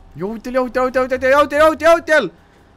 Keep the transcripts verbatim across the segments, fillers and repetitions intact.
Ia uite-l, ia uite-l, ia uite-l, ia uite-l, ia uite-l, ia uite-l!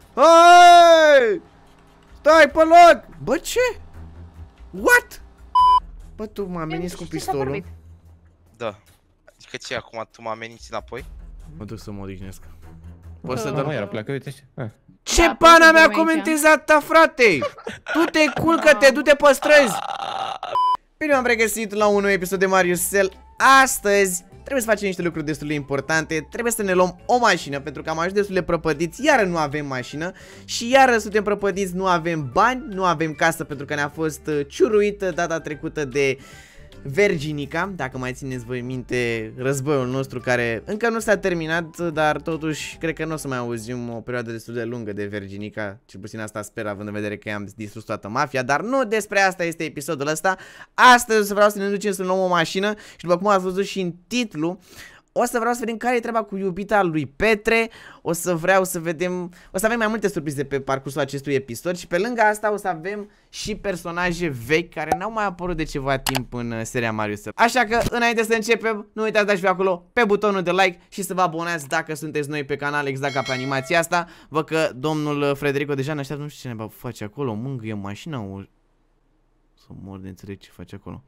Hai! Stai pe loc! Bă, ce? What? Bă, tu mă ameninți cu pistolul? Da. Adică ce, acum tu mă ameninți înapoi? Mă duc să mă odihnesc. Poți să dăm... Iar pleacă, uite așa. Ce pana mea comentezi atâta, frate? Du-te, culcă-te, du-te pe străzi! Bine, am regăsit la un nou episod de Marius Cell. Astăzi trebuie să facem niște lucruri destul de importante. Trebuie să ne luăm o mașină, pentru că am ajuns destul de prăpădiți. Iară nu avem mașină și iară suntem prăpădiți, nu avem bani, nu avem casă, pentru că ne-a fost ciuruită data trecută de Verginica, dacă mai țineți voi minte războiul nostru care încă nu s-a terminat, dar totuși cred că nu o să mai auzim o perioadă destul de lungă de Verginica, cel puțin asta sper, având în vedere că i-am distrus toată mafia, dar nu despre asta este episodul ăsta. Astăzi vreau să ne ducem să luăm o mașină și după cum ați văzut și în titlu, o să vreau să vedem care e treaba cu iubita lui Petre. O să vreau să vedem, o să avem mai multe surprize pe parcursul acestui episod. Și pe lângă asta o să avem și personaje vechi care n-au mai apărut de ceva timp în seria Marius Cell. Așa că înainte să începem, nu uitați să dați pe acolo pe butonul de like și să vă abonați dacă sunteți noi pe canal, exact ca pe animația asta. Văd că domnul Frederico deja ne așteaptă, nu știu ce ne face acolo, mângâie mașina o... Să mor de înțeleg ce face acolo.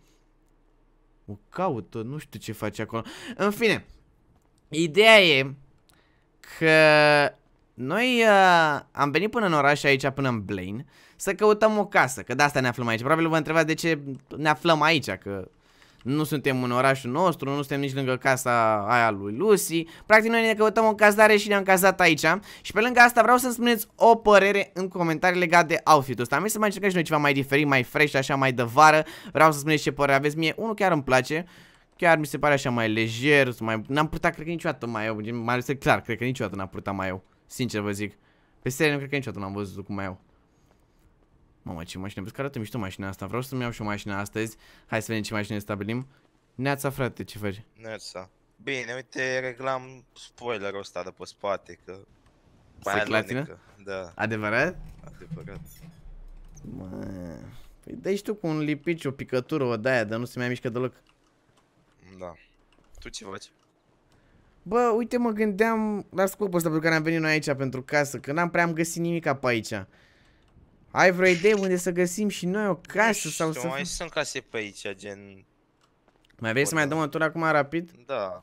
O caută, nu știu ce face acolo. În fine, ideea e că noi uh, am venit până în oraș aici, până în Blaine, să căutăm o casă, că de asta ne aflăm aici. Probabil vă întrebați de ce ne aflăm aici, că nu suntem în orașul nostru, nu suntem nici lângă casa aia lui Lucy. Practic noi ne căutăm o cazare și ne-am cazat aici. Și pe lângă asta vreau să-mi spuneți o părere în comentarii legat de outfit-ul ăsta. Am zis să mai încercăm și noi ceva mai diferit, mai fresh, așa, mai de vară. Vreau să spuneți ce părere aveți. Mie unul chiar îmi place. Chiar mi se pare așa mai lejer, mai... N-am purtat, cred că niciodată mai eu. Mai ales clar, cred că niciodată n-am purtat mai eu. Sincer vă zic. Pe serie nu cred că niciodată n-am văzut cum mai eu. Mamă, ce mașină, vezi că arată mișto mașina asta. Vreau să-mi iau și o mașină astăzi. Hai să vedem ce mașină stabilim. Neața, frate, ce faci? Neața. Bine, uite, reglam spoilerul ăsta de pe spate, că... Se clatină? Da. Adevărat? Adevărat. Mă... Păi dai și tu cu un lipici, o picătură, o de-aia, dar nu se mai mișcă deloc. Da. Tu ce faci? Bă, uite, mă gândeam la scopul ăsta pe care am venit noi aici pentru casă, că n-am prea am găsit nimica pe aici. Ai vreo idee unde să găsim și noi o casă sau să... Mai sunt case pe aici, gen... Mai vrei să mai dăm o tură acum rapid? Da.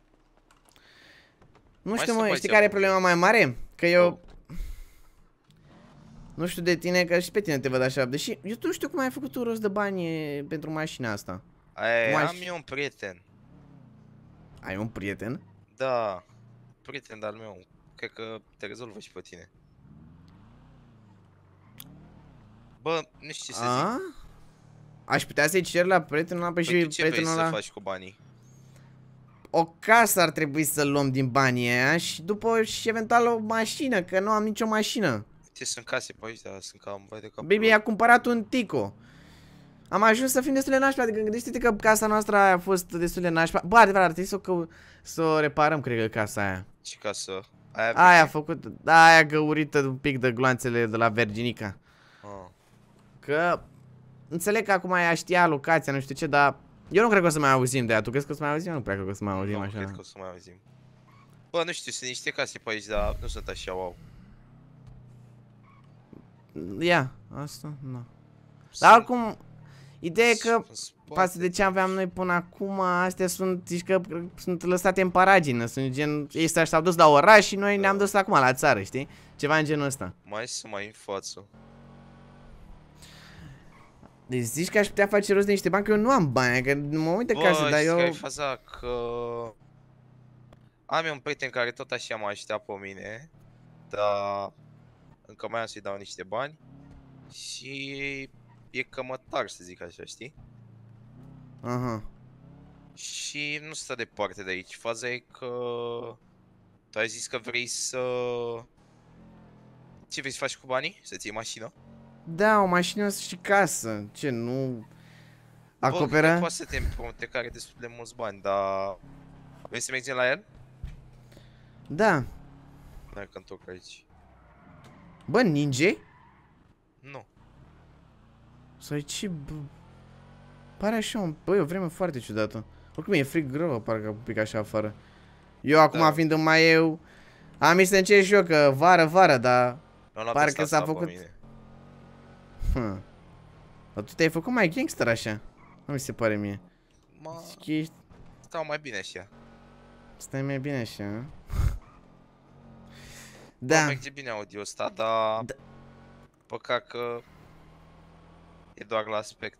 Nu știu, mă, știi care e problema mai mare? Că eu... Nu știu de tine, că și pe tine te văd așa, deși eu nu știu cum ai făcut tu rost de bani pentru mașina asta. Ai, am eu un prieten. Ai un prieten? Da, prieten de-al meu. Cred că te rezolvă și pe tine. Bă, nu știu ce să zic. Aș putea să-i cer la prietenul ăla, păi și tu ce prietenul vrei ăla... să faci cu banii? O casă ar trebui să luăm din banii aia și după și eventual o mașină, că nu am nicio mașină. Ce sunt case pe aici, dar sunt cam vai de cap. Baby a cumpărat un Tico. Am ajuns să fim destul de nașpa, adică gândește-te că casa noastră a fost destul de nașpa. Bă, adevărat, ar trebui să o, să o reparăm, cred că, casa aia. Ce casă? Aia, aia a făcut, da, aia găurită un pic de gloanțele de la Verginica. Ah. Că, înțeleg că acum ea știa locația, nu știu ce, dar eu nu cred că o să mai auzim de ea. Tu crezi că o să mai auzim? Nu prea cred că o să mai auzim nu, așa. Nu cred că o să mai auzim. Bă, nu știu, sunt niște case pe aici, dar nu sunt așa wow. Ia, asta, nu. Dar oricum, ideea e că față de ce aveam noi până acum, astea sunt, zici că sunt lăsate în paragină, sunt gen, ei s-au dus la oraș și noi da. ne-am dus acum la țară, știi? Ceva în genul ăsta. Mai să mai în față. Deci zici că aș putea face rost de niște bani, că eu nu am bani, că mă uit de casă, dar eu... Bă, faza că... Am eu un prieten care tot așa mă aștea pe mine, dar încă mai am să-i dau niște bani și e cămătar, să zic așa, știi? Aha. Și nu stă departe de aici. Faza e că tu ai zis că vrei să... Ce vrei să faci cu banii? Să-ți iei mașină? Da, o mașină și casă. Ce, nu... Acoperă? Bă, poate să te împrumute care destul de mulți bani, dar... Vrei să mergem la el? Da. Hai că întorc aici. Bă, ninge? Nu. Sau ce... Pare așa un... Băi, o vreme foarte ciudată. Oricum e frig rău, parcă un pic așa afară. Eu acum da. fiind în mai eu... Am zis să încerc și eu că vară, vară, dar Nu, parcă s-a făcut... Hm. Dar tu te-ai făcut mai gangster așa. Nu mi se pare mie. Mă... Ești... Stau mai bine așa. Stai mai bine așa, a? Da. Da. Merge bine audio ăsta, dar... Da. Păcat că... E doar la aspect.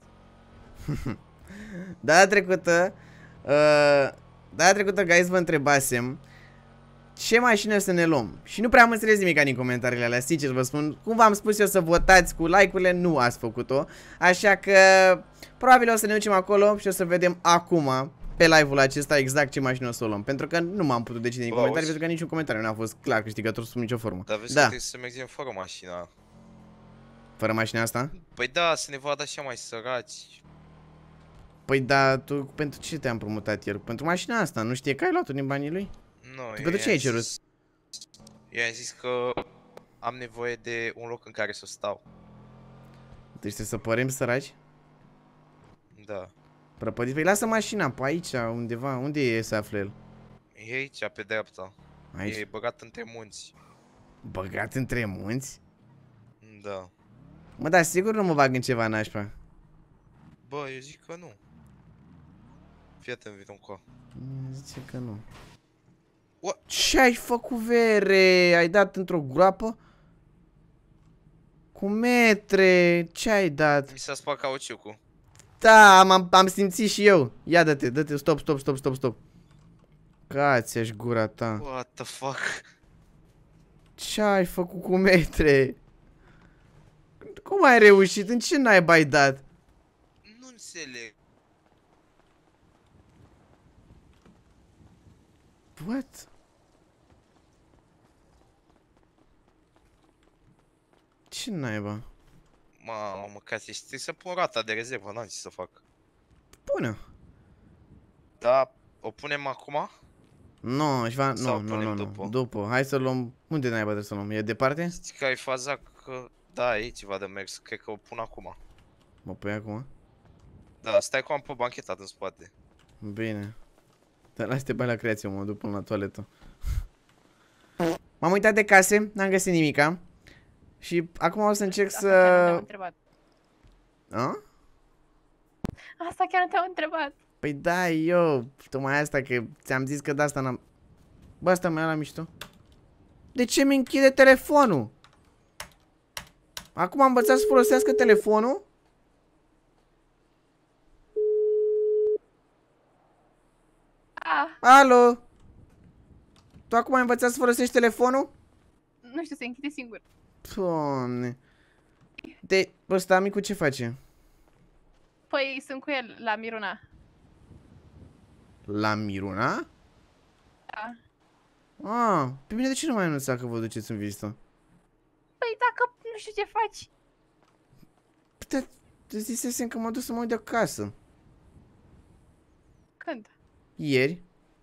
Data trecută... Uh, data trecută, guys, vă întrebasem ce mașină să ne luăm. Și nu prea am înțeles nimic din comentariile alea, sincer vă spun. Cum v-am spus eu să votați cu like-urile, nu ați făcut-o. Așa că probabil o să ne ducem acolo și o să vedem acum pe live-ul acesta exact ce mașină o să o luăm. Pentru că nu m-am putut decide din Bă, comentarii, auzi? pentru că niciun comentariu nu a fost clar câștigător sub nicio formă. Dar vezi Da. că trebuie să mergem fără mașina. Fără mașina asta? Păi da, să ne vadă așa mai săraci. Păi da, tu pentru ce te-am promutat el? Pentru mașina asta, nu știe că ai luat-o din banii lui? Nu, Tu eu pentru ce ai cerut? zis... Eu am zis că am nevoie de un loc în care să stau. Deci trebuie să părem săraci? Da. Prăpădiți? Păi lasă mașina pe aici, undeva. Unde e să află el? E aici, pe dreapta. Aici. E băgat între munți. Băgat între munți? Da. Mă, dar sigur nu mă bag în ceva nașpa. Bă, eu zic că nu. Fii atent, vino încoa. Zice că nu. What? Ce ai făcut, vere? Ai dat într-o groapă? Cu metre? Ce ai dat? Mi s-a spart cauciucul. Da, am, am simțit și eu. Ia dă-te, dă-te, stop, stop, stop, stop, stop. Cați-aș gura ta. What the fuck? Ce ai făcut cu metre? Cum ai reușit? În ce naiba ai dat? Nu înțeleg. What? Ce naiba? Mamă, ca să știi să pun rata de rezervă, n-am ce să fac. Pune. Da, o punem acum? Nu, no, va... Sau nu, nu, punem nu, nu. după? După. Hai să luăm. Unde naiba trebuie să luăm? E departe? Știi că ai faza că... Da, e ceva de mers, cred că o pun acum. Mă pui acum? Da, stai cu am pe banchetat în spate. Bine. Dar lasă-te bai la creație, mă duc până la toaletă. M-am uitat de case, n-am găsit nimica. Și acum o să încerc să... Asta chiar nu te-am întrebat. A? Asta chiar nu te-am întrebat. Păi da, eu, tocmai asta că ți-am zis că de asta n-am... Bă, asta mai la mișto. De ce mi închide telefonul? Acum am învățat să folosească telefonul? Ah, Alo? Tu acum ai învățat să folosești telefonul? nu știu, se închide singur. Doamne. De... Ăsta micu ce face? Păi sunt cu el la Miruna. La Miruna? Da. Ah, pe mine de ce nu mai anunța că vă duceți în vizită? Păi dacă nu știu ce faci. Păi, te zisesem că mă duc să mă uit de acasă. Când? Ieri.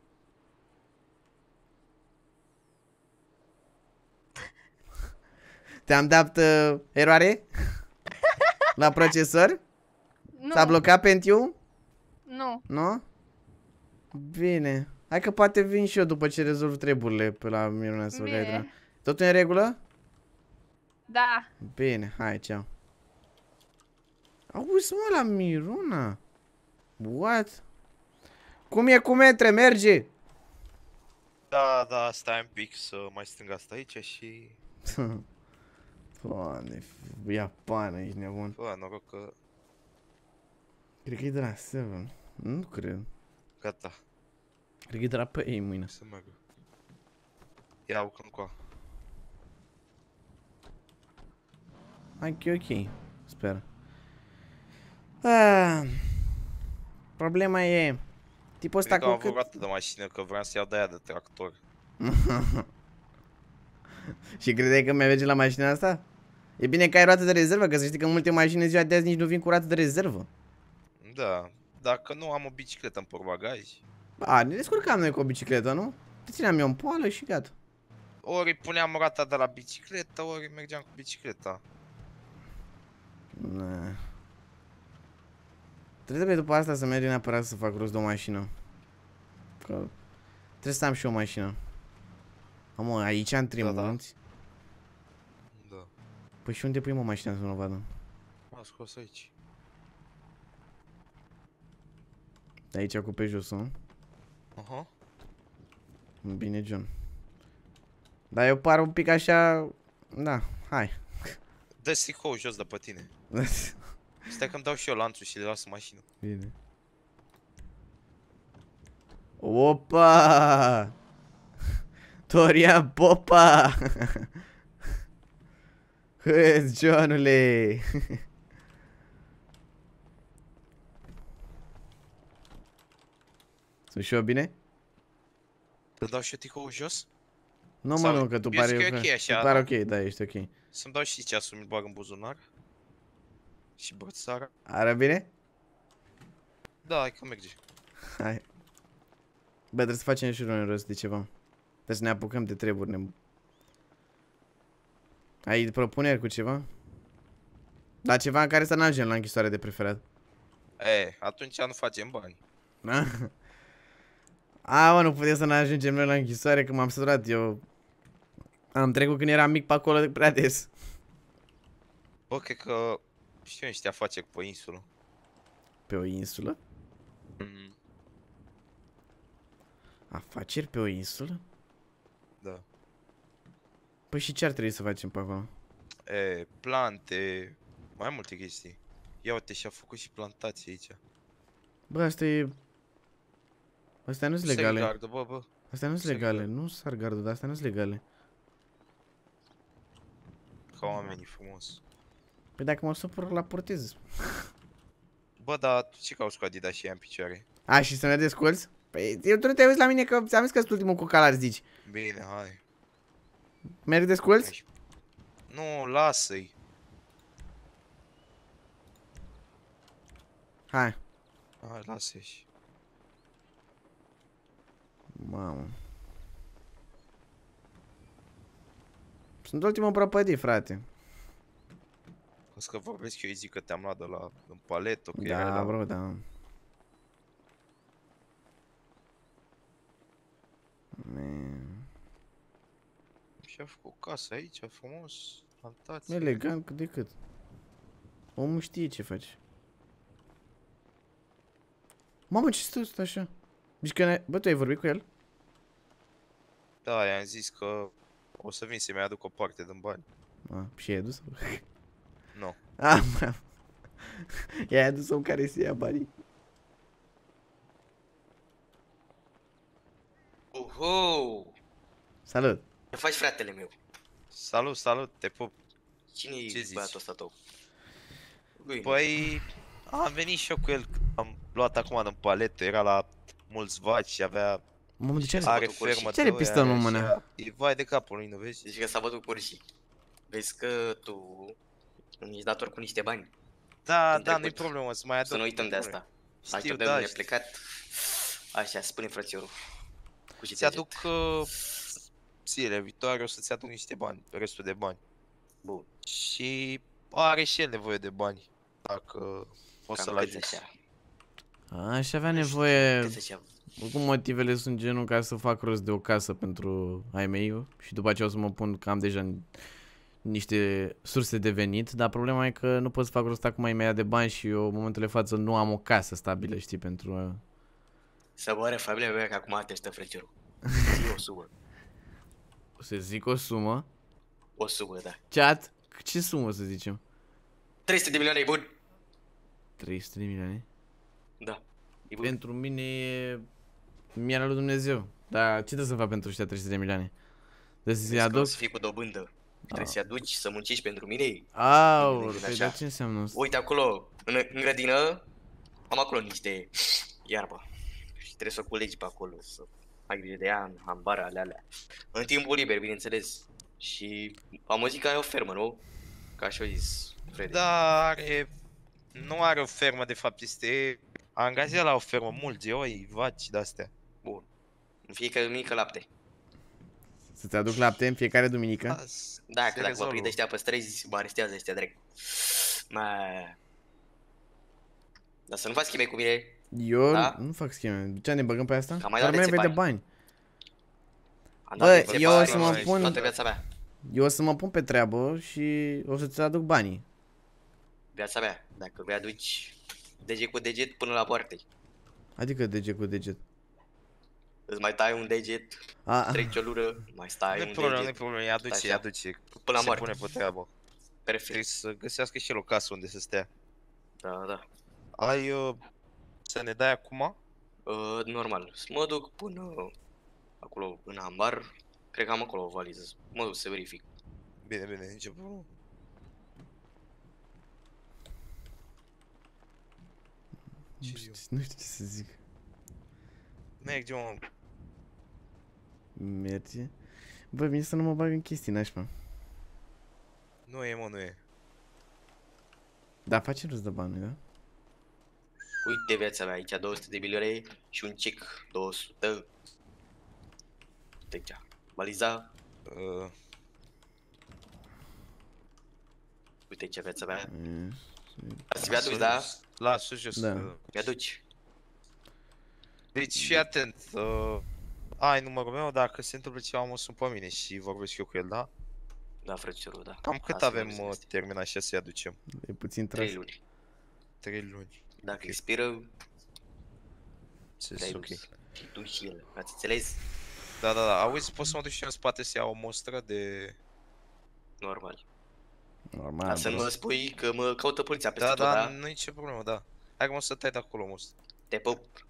Te-am dat uh, eroare? La procesor? Nu. S-a blocat Pentium? Nu. Nu? Bine. Hai că poate vin și eu după ce rezolv treburile pe la Miruna să Bine. Totul e în regulă? Da. Bine, hai, ceau. Auzi, mă, la Miruna. What? Cum e cu metre? Merge? Da, da, stai un pic să mai strâng asta aici și... Doamne, ia pană, ești nebun. Bă, noroc că... Cred că e de la șapte. Nu cred. Gata, Cred că e de la pe ei mâine. să merg. Ia, au încoa. Hai că e ok. Sper. Ah, problema e... Tipul ăsta Cred că cu am avut cât... rată de mașină, că vreau să iau de aia de tractor. Și credeai că mi-a la mașina asta? E bine că ai roată de rezervă, că să știi că multe mașini ziua de azi nici nu vin cu roată de rezervă. Da, dacă nu am o bicicletă în portbagaj. A, ne descurcam noi cu o bicicletă, nu? Te țineam eu în poală și gata. Ori puneam rata de la bicicletă, ori mergeam cu bicicleta. Na. Trebuie după asta să merg neapărat să fac rost de o mașină. Că trebuie să am și o mașină. Amă, aici între Da, da. munți? Da. Păi și unde pui mă mașina să nu o vadă? M-a scos aici. De aici cu pe jos, nu? Aha. Bine, John. Dar eu par un pic așa... Da, hai. Dă sticou jos de pe tine. Stai că-mi dau și eu lanțul și le las în mașină. Bine. Opa! Torian Popa! Hâți, Johnule! Sunt și eu bine? Te dau și eu ticou jos? Nu, mă, Sau- nu, că tu eu pare... zic că e ok așa, tu pare da. ok, da, ești ok. Să-mi dau și ceasul, mi-l bag în buzunar. Și brățara. Ară bine? Da, hai că merge. Hai. Bă, trebuie să facem și un rost de ceva. Trebuie să ne apucăm de treburi. Ne... Ai propuneri cu ceva? Da, ceva în care să nu ajungem la închisoare de preferat. E, atunci nu facem bani. Da? A, mă, nu putem să ne ajungem noi la închisoare, că m-am săturat. Eu am trecut când eram mic pe acolo de prea des. Bă, cred că știu niște afaceri pe insulă. Pe o insulă? Mm, Afaceri pe o insulă? da. Păi și ce ar trebui să facem pe acolo? E, plante, mai multe chestii. Ia uite, și-a făcut și plantații aici. Bă, asta e... Astea nu sunt legale. Gardă, bă, bă. Astea nu sunt se legale. gardă. Nu s-ar gardă, dar astea nu sunt legale. Ca oamenii frumos. Păi dacă mă supăr la portez. Bă, dar tu ce cauți cu Adidas și ea în picioare? A, și să ne desculți? Păi eu tu nu te uiți la mine că ți-am zis că sunt ultimul cu calar, zici. Bine, hai. Merg desculți? Nu, lasă-i. Hai. Hai, lasă-i. Mamă. Sunt ultimul prăpădit, frate. O să că vorbesc eu, îi zic că te-am luat de la în paleto, că era Da, la... bro, da. Man. Și-a făcut casa aici, frumos, plantație. Elegant cât de cât. Omul știe ce face. Mamă, ce stă ăsta așa? Zici că ne... Bă, tu ai vorbit cu el? Da, i-am zis că o să vin să-mi aduc o parte din bani. A, și ai adus? Nu. A, mă. I-ai adus om care să ia banii. Uhu! Salut! Ce faci, fratele meu? Salut, salut, te pup. Cine Ce e zici? băiatul ăsta tău? Lui, Păi, am venit și eu cu el, am luat acum din paletă, era la mulți vaci și avea... Mamă, de ce are? Are bătut cu urși. fermă Ce are de oi, piston, mă, are mână? așa- E vai de capul lui, nu vezi? Zici că s-a bătut cu urșii. Vezi că tu ești dator cu niște bani. Da, În da, nu-i trecut. problemă, să mai aduc. Să nu uităm de nu-i asta. Știu, Așteptăm da, de știu. plecat. Așa, spune frățiorul. Cu ce Ți aduc uh, zile viitoare, o să-ți aduc niște bani, restul de bani. Bun. Și are și el nevoie de bani, dacă poți Cam să-l câți ajuți. așa? Aș avea nevoie... Câți așa? Oricum motivele sunt genul ca să fac rost de o casă pentru ai mei și după aceea o să mă pun că am deja niște surse de venit, dar problema e că nu pot să fac rost acum imediat de bani și eu în momentul de față nu am o casă stabilă, știi, pentru... Să moare familia mea că acum te stă frățiorul. Zi o sumă. O să zic o sumă. O sumă, da. Chat? Ce sumă să zicem? trei sute de milioane e bun? trei sute de milioane? Da. E bun. Pentru mine e miera lui Dumnezeu. Dar ce trebuie să fac pentru ăștia trei sute de milioane? Trebuie să-i Vezi că o aduc? să fii cu dobândă. Trebuie să-i aduci, să muncești pentru mine. Aur, Din păi așa. dar ce înseamnă asta? Uite acolo, în, în grădină, am acolo niște iarbă. Și trebuie să o culegi pe acolo, să ai grijă de ea, în hambara alea alea. În timpul liber, bineînțeles. Și am auzit că ai o fermă, nu? Ca și-o zis, Freddy. Da, are... Nu are o fermă, de fapt, este angajat la o fermă, mulți oi, vaci de-astea. Bun. În fiecare duminică lapte. Să-ți aduc lapte în fiecare duminică? Da, s- Da, se că dacă mă rezolvă. prind ăștia pe străzi, mă arestează ăștia drept. Mai... Dar să nu faci schimbe cu mine. Eu Da? nu fac scheme. Ce ne băgăm pe asta? Cam mai Doar dau mai de nevoie de bani. bani. Am Bă, dat de eu bani o să mă pun- toată viața mea. Eu o să mă pun pe treabă și o să-ți aduc banii. Viața mea. Dacă vei aduci deget cu deget până la poartă. Adică deget cu deget. Îți mai tai un deget, A, treci o lură, mai stai Nu-i un problemă, nu-i deget. problemă, îi aduce, Stai îi așa. aduce. Până la Se moarte. pune pe treabă. Trebuie Perfect. să găsească și el o casă unde să stea. Da, da. Ai uh, să ne dai acum? Uh, normal. Să mă duc până acolo în ambar. Cred că am acolo o valiză. Mă duc să verific. Bine, bine, nicio problemă. nu știu, nu știu ce să zic. Merge, mă. Merge. Bă, bine să nu mă bag în chestii nașpa. Nu e, mă, nu e. Da, facem rost de bani, da? Uite viața mea, aici două sute de milioane și un cec două sute. Uite aici. Valiza. Uh, Uite aici viața mea. E, Să mi-aduci, da? Lasă jos. Da. uh. Mi-aduci. Deci fii atent. Uh, ai numărul meu, dacă se întâmplă ceva, mă sun pe mine și vorbesc eu cu el, da? Da, frățiorul, da. Cam cât Asta avem vreau să uh, vezi. terminat și să-i aducem? e puțin tras. Trei luni. Trei luni. Dacă Ok. expiră, Ce te-ai ok. dus. Și tu și el. Ați înțeles? Da, da, da. Auzi, poți să mă duc și eu în spate să iau o mostră de... Normal. Normal, Ca să nu bro. mă spui că mă caută poliția peste Da, tot, da, da? nu e ce problemă, da. Hai că mă să tai de acolo, mostră. Te pup.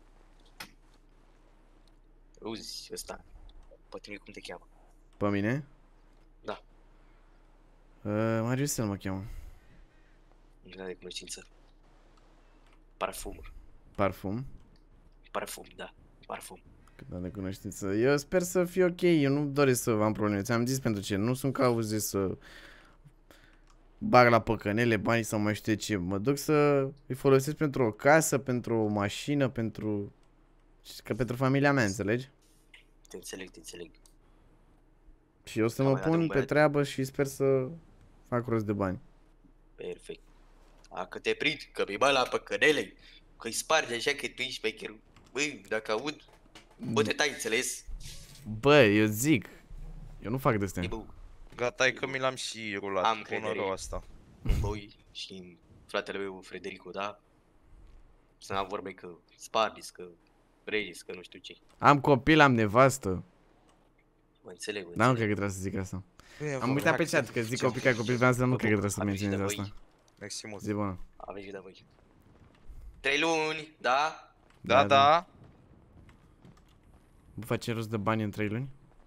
Auzi, ăsta. Poate cum te cheamă. Pe mine? Da. Uh, Mariusel mă cheamă. Nu de cunoștință. Parfum. Parfum. Parfum, da. Parfum. Cât de cunoștință. Eu sper să fie ok, eu nu doresc să am probleme. Ți-am zis pentru ce, nu sunt cauze să bag la păcănele bani sau mai știu ce. Mă duc să îi folosesc pentru o casă, pentru o mașină, pentru... Că pentru familia mea, înțelegi? Te înțeleg, te înțeleg. Și eu să Am mă mai dat un pun pe băiat. treabă și sper să fac rost de bani. Perfect. Dacă te prind, că mi-i bani la păcănele, că-i sparge așa că tu ești șmecherul. Băi, dacă aud, bă, te tai, înțeles? Bă, eu zic, eu nu fac de E astea. bă, Gata, e că mi l-am și rulat. Am Bună credere. rău asta. în boi și în fratele meu, Frederico, da? Să n-am vorbe că spargeți, că vreți, că nu știu ce. Am copil, am nevastă. Mă înțeleg, mă Dar nu înțeleg. cred că trebuie să zic asta. Bine, Am vă, uitat hai pe că chat te că zic ducem. copil ca copil, vreau să nu Bă, cred că trebuie să aveți menționez de asta. voi. Mersi mult. Zi bună. Aveți de voi. Trei luni, da? Da, da. Bă, facem rost de bani în trei luni?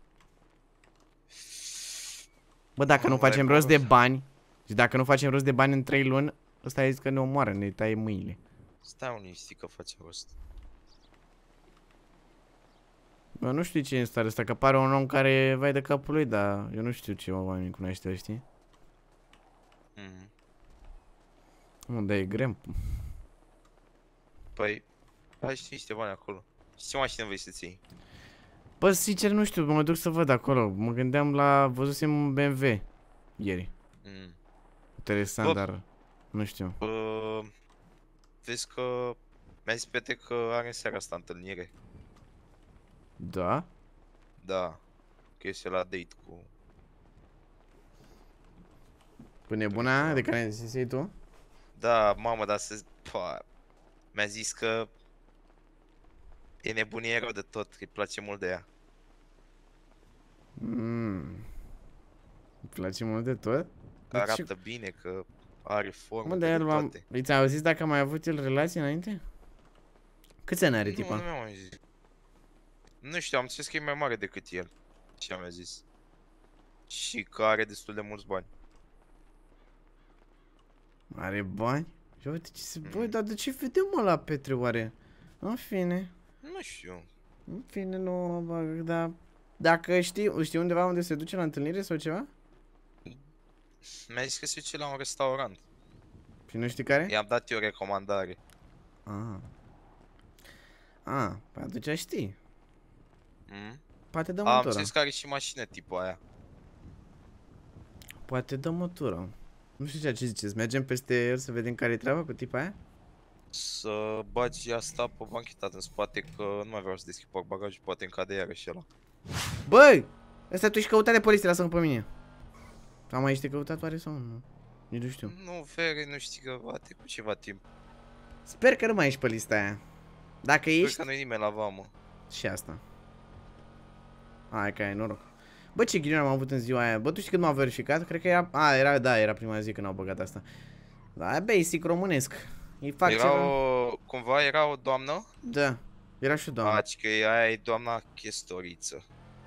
Bă, dacă Nu nu mai facem e rost de rost. bani și dacă nu facem rost de bani în trei luni, ăsta a zis că ne omoară, ne taie mâinile. Stai un liniștit că face rost. Bă, nu știu ce e în stare asta, că pare un om care vai de capul lui, dar eu nu știu ce oameni cunoaște, știi? Mhm. Nu, dar e greu. Păi, ai și niște bani acolo. Și ce mașină vrei să-ți iei? Bă, sincer nu știu, mă duc să văd acolo. Mă gândeam la, văzusem un B M W ieri. Mm. Interesant, Bă. dar nu știu. Bă, vezi că mi-a zis Pete că are în seara asta întâlnire. Da? Da. Că este la date cu... Cu nebuna de care zisei tu? Da, mamă, dar să... Pa, mi-a zis că... E nebunie rău de tot, că îi place mult de ea. Mmm. Îmi place mult de tot? Că De ce? arată bine, că are formă, Mă, că de de el am... toate. Îți au zis dacă a mai avut el relații înainte? Câți ani are Nu, tipa? nu mi-a mai zis. Nu știu, am înțeles că e mai mare decât el. Ce mi-a zis. Și că are destul de mulți bani. Are bani? Și uite ce se... Băi, Mm. dar de ce vedem mă la Petre oare? În fine. Nu știu. În fine, nu mă bag, dar... Dacă știi, știi undeva unde se duce la întâlnire sau ceva? Mi-a zis că se duce la un restaurant. Și nu știi care? I-am dat eu recomandare. Ah. Ah, păi atunci știi. Mm? Poate dăm Am o tură. înțeles că are și mașină tipul aia. Poate dăm o tură. Nu știu ce ziceți, mergem peste el să vedem care-i treaba cu tipa aia? Să bagi asta pe banchetat în spate, că nu mai vreau să deschid portbagajul, poate încade iarăși ăla. Băi! Ăsta tu ești căutat de poliție, lasă-mă pe mine. Sau mai ești căutat oare sau nu? Nici nu știu. Nu, Fere, nu știi că a trecut ceva timp. Sper că nu mai ești pe lista aia. Dacă ești... Sper că nu-i nimeni la vamă. Și asta. Hai că ai noroc. Bă, ce ghinion am avut în ziua aia. Bă, tu știi când m-au verificat? Cred că era... A, era, da, era prima zi când au băgat asta. Da, basic românesc. Îi fac Era ceva... o... Cumva era o doamnă? Da. Era și o doamnă. Aci că aia e doamna chestoriță.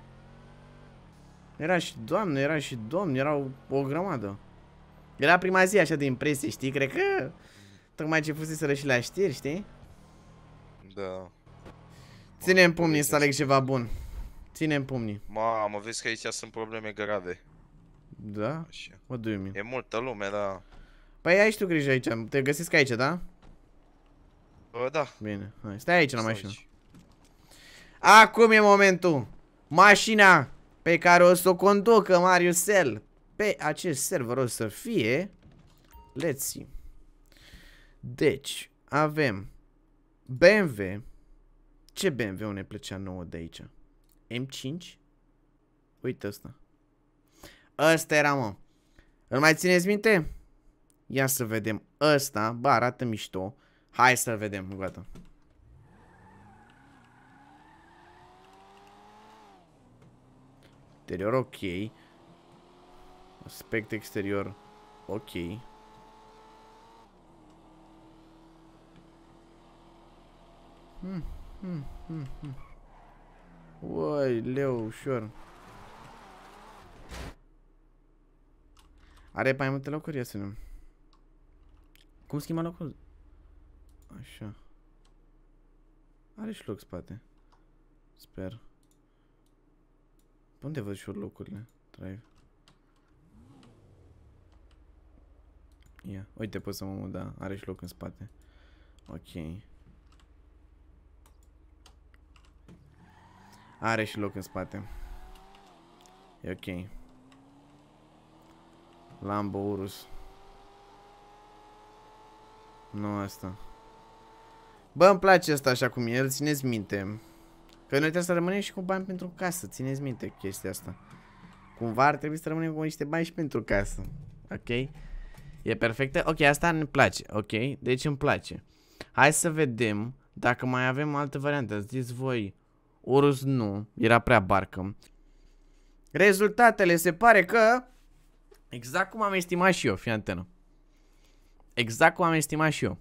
Era și doamnă, era și domn, era o, o grămadă. Era prima zi așa de impresie, știi? Cred că... Tocmai ce fuseseră și la știri, știi? Da. Ține-mi pumnii să aleg ceva bun. Ține-mi pumnii. Mamă, vezi că aici sunt probleme grave. Da? Așa. What do you mean? E multă lume, da. Păi ai și tu grijă aici, te găsesc aici, da? Bă, da. Bine, hai, stai aici la Stai mașină. aici. Acum e momentul. Mașina pe care o să o conducă Mariusel pe acest server o să fie... Let's see. Deci, avem B M W. Ce B M W ne plăcea nouă de aici? M cinci? Uite ăsta. Ăsta era, mă. Îl mai țineți minte? Ia să vedem. Ăsta, bă, arată mișto. Hai să-l vedem, gata. Interior ok. Aspect exterior ok. Hmm, hmm, hmm, hmm. Uai, leu, ușor. Are mai multe locuri, ia să nu. Cum schimba locul? Așa. Are și loc spate. Sper. Pe unde văd și eu locurile? Drive. Ia, uite, pot să mă mut, da. Are și loc în spate. Ok. Are și loc în spate. E ok. Lambo Urus. Nu asta. Bă, îmi place asta așa cum e, îl țineți minte. Că noi trebuie să rămânem și cu bani pentru casă. Țineți minte chestia asta. Cumva ar trebui să rămânem cu niște bani și pentru casă. Ok? E perfectă? Ok, asta ne place. Ok? Deci îmi place. Hai să vedem dacă mai avem alte variante. Ziceți voi, Urus nu. Era prea barcă. Rezultatele se pare că... Exact cum am estimat și eu, fii antenă. Exact cum am estimat și eu.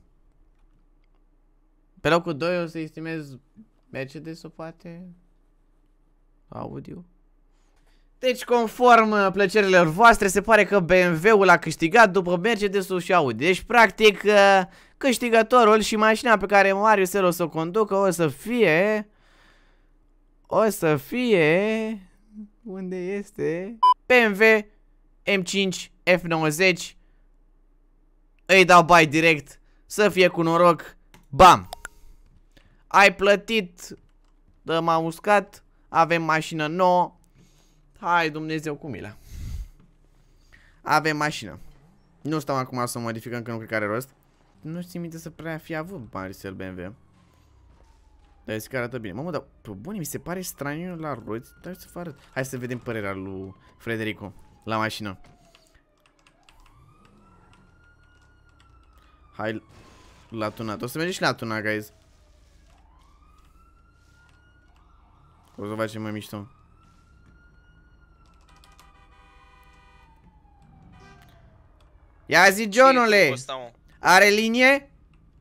Pe locul doi o să estimez Mercedes-ul, poate Audi-ul. Deci, conform plăcerilor voastre, se pare că B M W-ul a câștigat după Mercedes-ul și Audi. Deci, practic, câștigătorul și mașina pe care Mariusel o să o conducă o să fie... O să fie... Unde este? B M W M cinci F nouăzeci. Îi dau bai direct. Să fie cu noroc. Bam! Ai plătit. Dă-m uscat. Avem mașină nouă. Hai Dumnezeu cu mila. Avem mașină. Nu stau acum să modificăm, că nu cred că are rost. Nu știu minte să prea fi avut Mariusel B M W. Dar zic că arată bine. Mamă, dar pe bune, mi se pare straniu la roți. Dar să vă arăt. Hai să vedem părerea lui Frederico la mașină. Hai la tunat. O să mergem și la tunat, guys. O să facem mai mișto. Ia zi, Johnule! Are linie?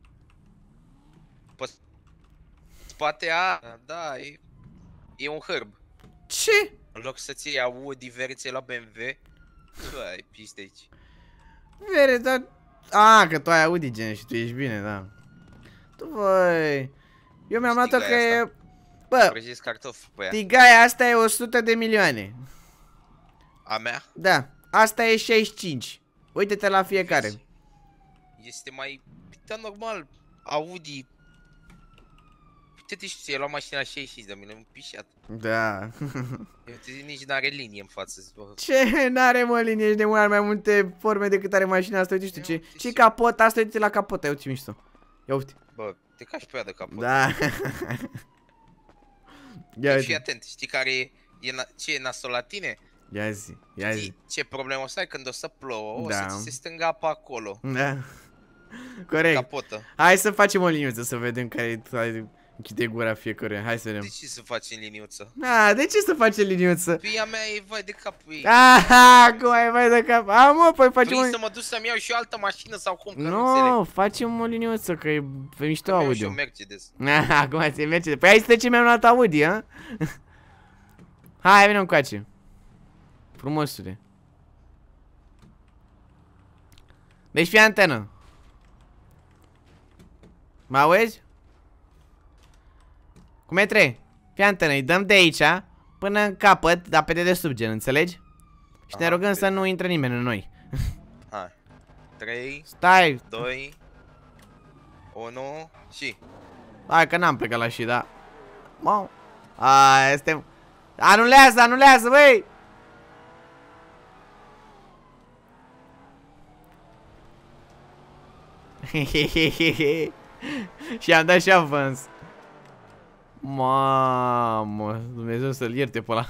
Pe spate a... Da, e... E un hârb. Ce? În loc să-ți iei Audi verițe la B M W, bă, ai piste aici. Vere, dar... A, că tu ai Audi, gen, și tu ești bine, da. Tu, băi... Eu mi-am luat-o că e... Bă, prăjiți cartofi pe ea. Tigaia asta e o sută de milioane. A mea? Da, asta e șaizeci și cinci. Uite-te la fiecare. Este mai... Da, normal, Audi... Uite-te și ți-ai luat mașina șaizeci și cinci de mine, un pișat. Da. Eu te zic, nici n-are linie în față. Ce? N-are, mă, linie, ești de mult mai multe forme decât are mașina asta. Uite, știu ce? Ce capota asta, uite la capota, ia uite mișto. Ia uite. Bă, te cași pe ea de capot. Da. Ia Fii atent, știi care e E na ce e nasol la tine? Ia zi, ia zi. Știi ce problemă o să ai când o să plouă? O Da. să ți se stângă apa acolo. Da. Corect. Capotă. Hai să facem o liniuță să vedem care închide gura fiecare. Hai să vedem. De ce să faci în liniuță? Ah, de ce să facem liniuță? Pia mea e vai de capul ei. Aha, cum ai vai de cap? A, mă, păi facem Vrei o... să mă duc să-mi iau și o altă mașină sau cum? Că nu Nu, înțeleg. facem o liniuță, că e pe mișto Îmi iau și audio. un Mercedes. Acum ți-e merge. Păi hai să trecem mai un alt Audi, ha? Hai, vină încoace. Frumosule. Deci fii antenă. Mă auzi? Cum e trei? Fii antenă, îi dăm de aici până în capăt, dar pe dedesubt, gen, înțelegi? Și ne Aha, rugăm să bine. nu intre nimeni în noi. Hai. trei, Stai. doi, unu și... Hai că n-am plecat la și, da. Mă. A, este... Anulează, anulează, băi! Și am dat și avans. Mamă, Dumnezeu să-l ierte pe ăla.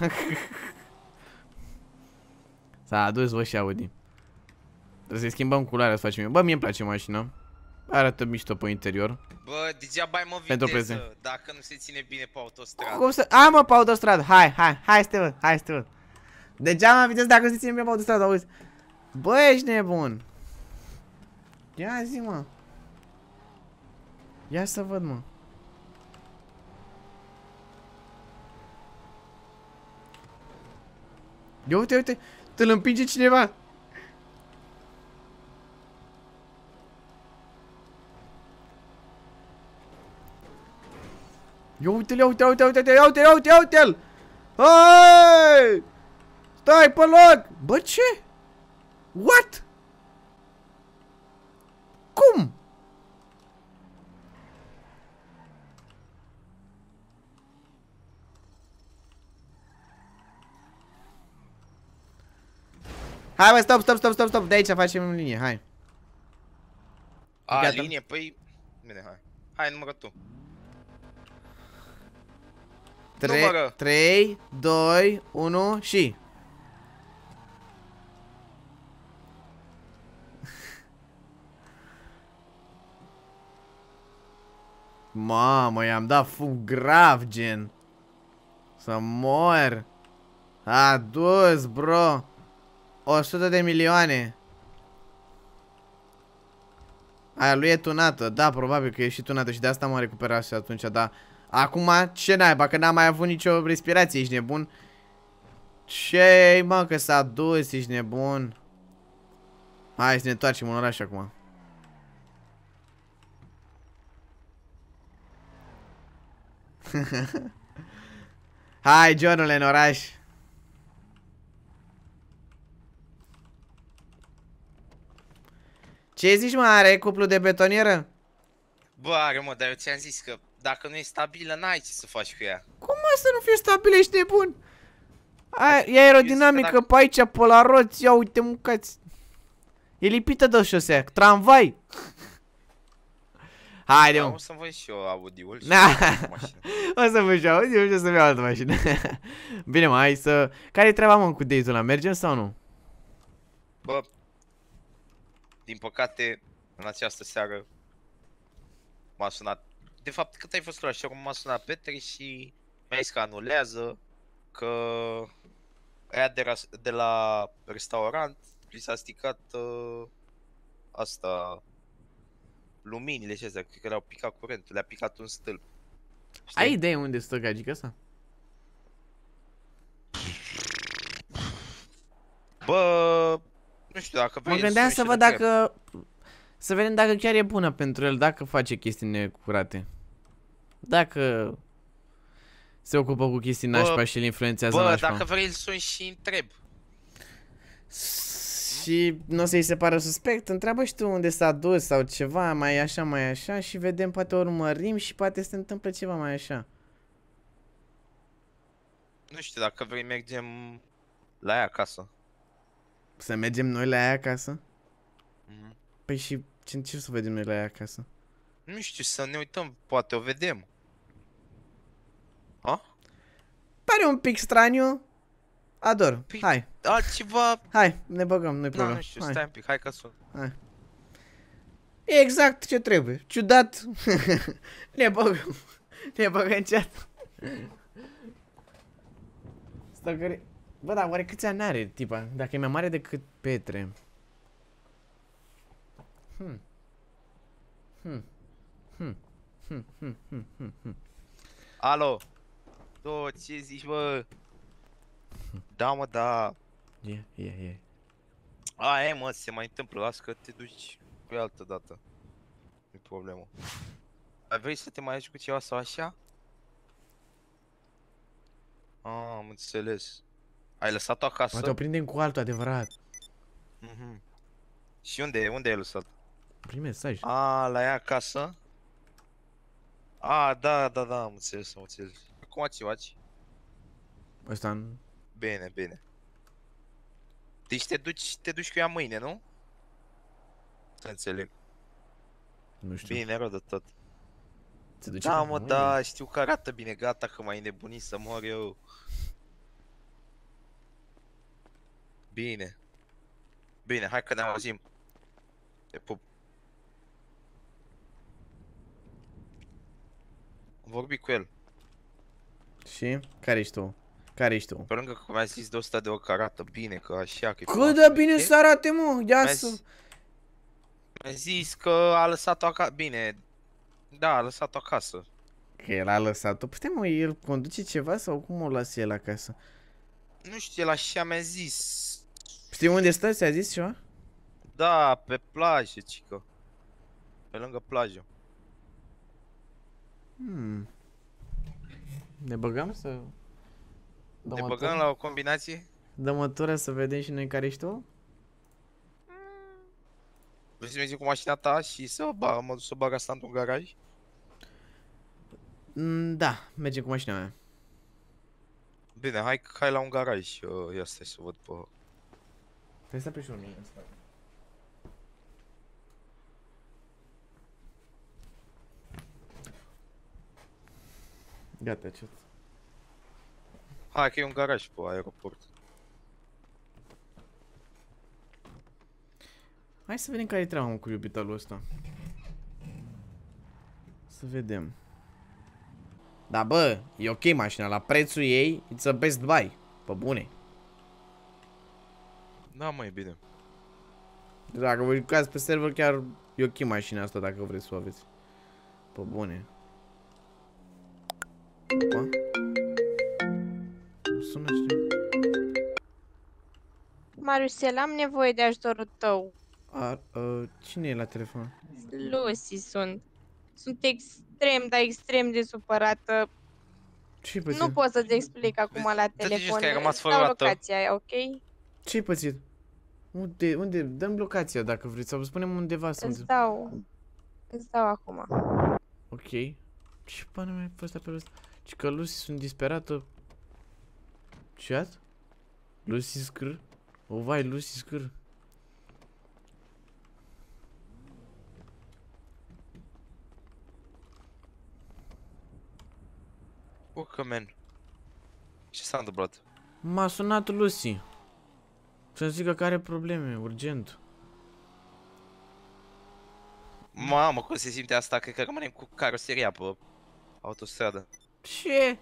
S-a adus, bă, și Audi. Trebuie să-i schimbăm culoarea, să facem eu. Bă, mie îmi place mașina. Arată mișto pe interior. Bă, degeaba ai mă Pentru viteză, prezent. dacă nu se ține bine pe autostradă. Cum să... A, mă, pe autostradă. Hai, hai, hai să te văd, hai să te văd. Degeaba am viteză dacă se ține bine pe autostradă, auzi. Bă, ești nebun. Ia zi, mă. Ia să văd, mă. Ia uite, uite, te-l împinge cineva. Ia uite-l, ia uite, uite, uite, ia uite, ia uite, ia uite-l. Hai! Stai pe loc! Bă, ce? What? Cum? Hai, bă, stop, stop, stop, stop, stop. De aici facem linie, hai. A, Gata. linie, păi... Bine, hai. Hai, numără tu. Numără. trei, doi, unu și... Mamă, i-am dat fug grav, gen. Să mor. A dus, bro. o sută de milioane. Aia lui e tunată. Da, probabil că e și tunată și de asta m-am recuperat și atunci, da. Acum, ce naiba, că n-am mai avut nicio respirație, ești nebun? Ce-i, mă, că s-a dus, ești nebun? Hai să ne întoarcem în oraș acum. Hai, Johnule, în oraș. Ce zici, mă, are cuplu de betonieră? Bă, are, mă, dar eu ți-am zis că dacă nu e stabilă, n-ai ce să faci cu ea. Cum mă să nu fie stabil, ești nebun? Aia, e aerodinamică dacă- pe aici, pe la roți, ia uite, mâncați. E lipită de șosea, tramvai. Haide, Da, mă. o să-mi văd și eu Audi-ul și Na. o mașină. O să vă știu, eu știu să-mi iau altă mașină. Bine, mă, hai să... Care-i treaba, mă, cu Days-ul ăla? Mergem sau nu? Bă, din păcate, în această seară m-a sunat. De fapt, cât ai fost la așa, m-a sunat Petre și mi-a zis că anulează, că aia de, de la restaurant li s-a stricat uh, asta, luminile și astea, cred că le-au picat curentul, le-a picat un stâlp. Știi? Ai idee unde stă gagica asta? Bă, nu știu dacă vrei Mă gândeam sun să și văd le întreb. dacă... Să vedem dacă chiar e bună pentru el, dacă face chestii necurate. Dacă... Se ocupă cu chestii Bă, nașpa și îl influențează Bă, nașpa. dacă vrei îl sun și întreb. Și nu o să-i se pară suspect, întreabă și tu unde s-a dus sau ceva, mai așa, mai așa și vedem, poate urmărim și poate se întâmplă ceva mai așa. Nu știu, dacă vrei mergem la ea acasă. Să mergem noi la ea acasă? Mhm. Păi și ce, ce să vedem noi la ea acasă? Nu știu, să ne uităm, poate o vedem. A? Pare un pic straniu. Ador. Păi, Hai. Altceva... Hai, ne băgăm, nu-i Nu, problemă. nu știu, Hai. stai un pic, hai că sun. Hai. E exact ce trebuie. Ciudat. Ne băgăm. Ne băgăm în chat. Stalkeri. Bă, dar oare câți ani are tipa? Dacă e mai mare decât Petre. Hmm. Hmm. Hmm. Hmm. Hmm. Hmm. Hmm. Hmm. Alo? Tu, ce zici, bă? Da, mă, da. E, e, e. Aia, mă, se mai întâmplă, las că te duci pe altă dată. Nu-i problemă. Ai vrei să te mai ajut cu ceva sau așa? Ah, am înțeles. Ai lăsat-o acasă? Mă, te-o prindem cu altul, adevărat. Mhm. Și unde, unde ai lăsat? Prim mesaj. A, la ea acasă? A, da, da, da, am înțeles, am înțeles. Cum ați faci? Ăsta în... Bine, bine. Deci te duci, te duci cu ea mâine, nu? Să înțeleg. Nu știu. Bine, rău de tot. Se duce Da, cu mă, mâine. da, știu că arată bine, gata că m-ai nebunit să mor eu. Bine. Bine, hai că ne auzim. Te pup. Am vorbit cu el. Și? Care ești tu? Care ești tu? Pe lângă că mi-a zis de o sută de ori că arată bine, că așa, că e Cât de frumoasă, bine știi? să arate, mă! Ia Mi-a să... zis- Mi-a zis că a lăsat-o acasă. Bine. Da, a lăsat-o acasă. Că el a lăsat-o. Putem, mă, el conduce ceva sau cum o lasă el acasă? Nu știu, el așa mi-a zis. Știi unde stă? Ți-a zis ceva? Da, pe plajă, cică. Pe lângă plajă. Hmm. Ne băgăm să... Ne băgăm la o combinație? Dăm o tură să vedem și noi care ești tu? Vrei să mergem cu mașina ta și să bag, mă duc să bag asta într-un garaj? Mm, da, mergem cu mașina mea. Bine, hai, hai la un garaj. Uh, ia stai să văd pe... Trebuie să apeși unul în spate. Gata, ce? Hai că e un garaj pe aeroport. Hai să vedem care e treaba cu iubitalul ăsta. Să vedem. Da, bă, e ok mașina, la prețul ei, it's a best buy. Pe bune. Da, mă, e bine. Dacă vă jucați pe server, chiar e ok mașina asta dacă vreți să o aveți. Pe bune. Opa. Sună știu. Mariusel, am nevoie de ajutorul tău. A, uh, cine e la telefon? Lucy sunt. Sunt extrem, dar extrem de supărată. Ce-i pățit? Nu pot să-ți explic acum la Dă-te jos telefon. că ai rămas Îți fără dau dată. locația, ok? Ce-i pățit? Unde, unde? Dăm locația dacă vreți, sau spunem undeva să Îți unde. dau. Îți dau acum. Ok. Ce bani mai fost pe ăsta? Ce că Lucy sunt disperată. Chat? Lucy scr? O vai, Lucy scr. Urcă, man. Ce s-a întâmplat? M-a sunat Lucy. Să-mi zică că are probleme, urgent. Mamă, cum se simte asta? Cred că rămânem cu caroseria pe autostradă. Ce?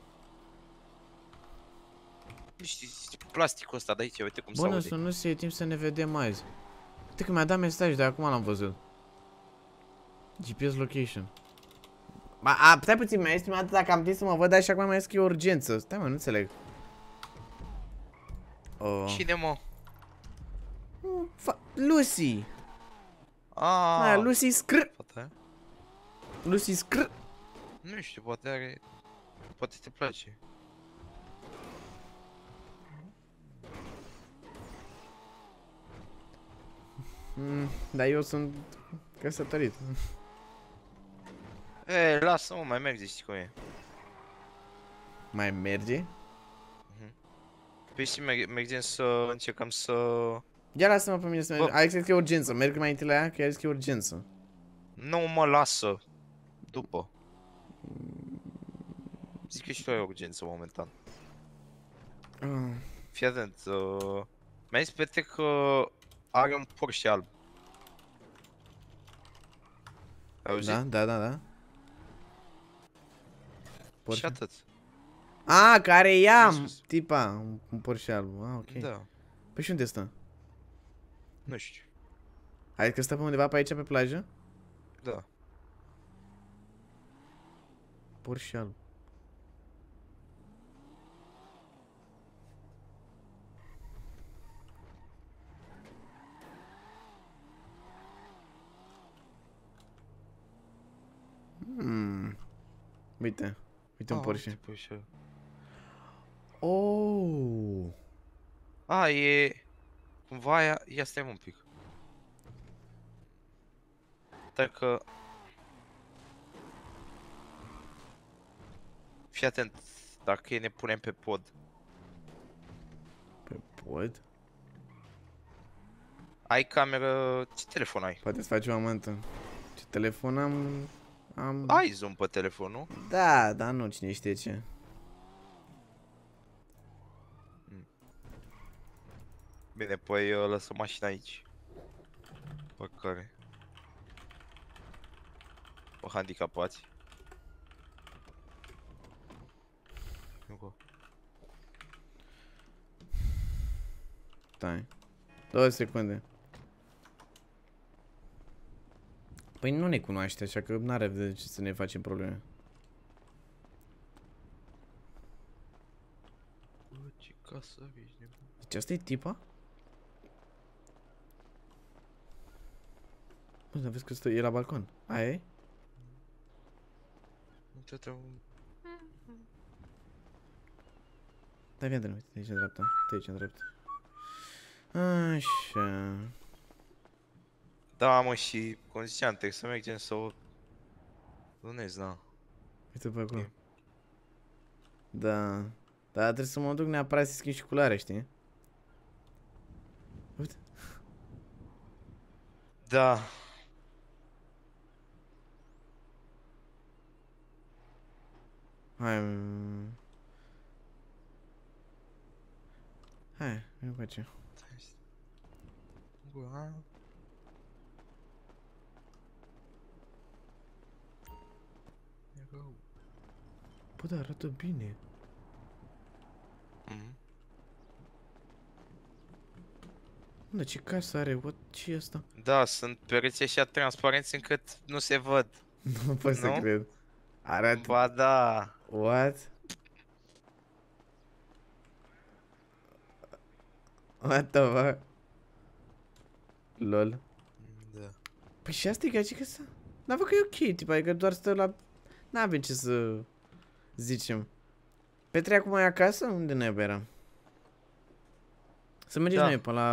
Nu știu, plasticul ăsta de aici, uite cum se Bună, aude. să nu se e timp să ne vedem azi. Uite că mi-a dat mesaj, de acum l-am văzut. G P S location. Ba, a, stai puțin, mi-a estimat dacă am timp să mă văd, dar și acum mai scrie urgență. Stai, mă, nu înțeleg. Oh. Cine, mă? Fa Lucy. Ah, Aia, Lucy scr. fata aia? Lucy scr. Nu știu, poate are... Poate te place. Mm, dar eu sunt căsătorit. E, lasă-mă, mai merge, știi cum e. Mai merge? Păi și merg mergem să încercăm să... Ia lasă-mă pe mine să merg. Bă. Ai zis că e urgență. Merg mai întâi la ea, că ai zis că e urgență. Nu mă lasă. După. Zic că și tu ai urgență momentan. Ah. Fii atent, uh, mi-a zis Petre că are un Porsche alb. Ai auzit? Da, da, da, da. Și Porsche. atât. A, care ia Mi-a spus. tipa, un, un Porsche alb. Ah, ok. Da, Păi și unde stă? nu știu. Hai că stă pe undeva pe aici pe plajă? Da. Porsche alb. Hmm. Uite, uite un Ah, Porsche. uite, Porsche. Oh. A, e... Cumva aia... Ia stai un pic. Dacă... Fii atent, dacă e ne punem pe pod. Pe pod? Ai cameră... Ce telefon ai? Poate să facem o amantă. Ce telefon am... Am... Ai zoom pe telefon, nu? Da, dar nu, cine știe ce. Bine, păi uh, lăsăm mașina aici. Pe care? Pe handicapați. Nu. Stai. Două secunde. Păi nu ne cunoaște, așa că n-are de ce să ne facem probleme. Bă, ce casă ești nebun. Deci asta e tipa? Bă, dar vezi că stă, e la balcon. Aia e? Uite-te un... Da, vine, uite, de aici în dreapta. De aici în dreapta. Așa. Da, mă, și cum ziceam, trebuie să mergem să o... Lunezi, da. Uite pe acolo. Ok. Da. Dar trebuie să mă duc neapărat să schimb și culoarea, știi? Uite. Da. Hai. mm. Hai, nu face. Gura. E rău. Bă, dar arată bine. Mhm. Bă, ce casă are? What? Ce e asta? Da, sunt pereți așa transparenți încât nu se văd. Nu pot să Nu? cred. Arată... Ba da. What? What the fuck? Lol. Da. Păi și asta e gagică să... Dar vă că e ok, tipa, adică doar stă la... N-avem ce să zicem. Petre acum e acasă? Unde ne eram? Să mergem Da. noi până la...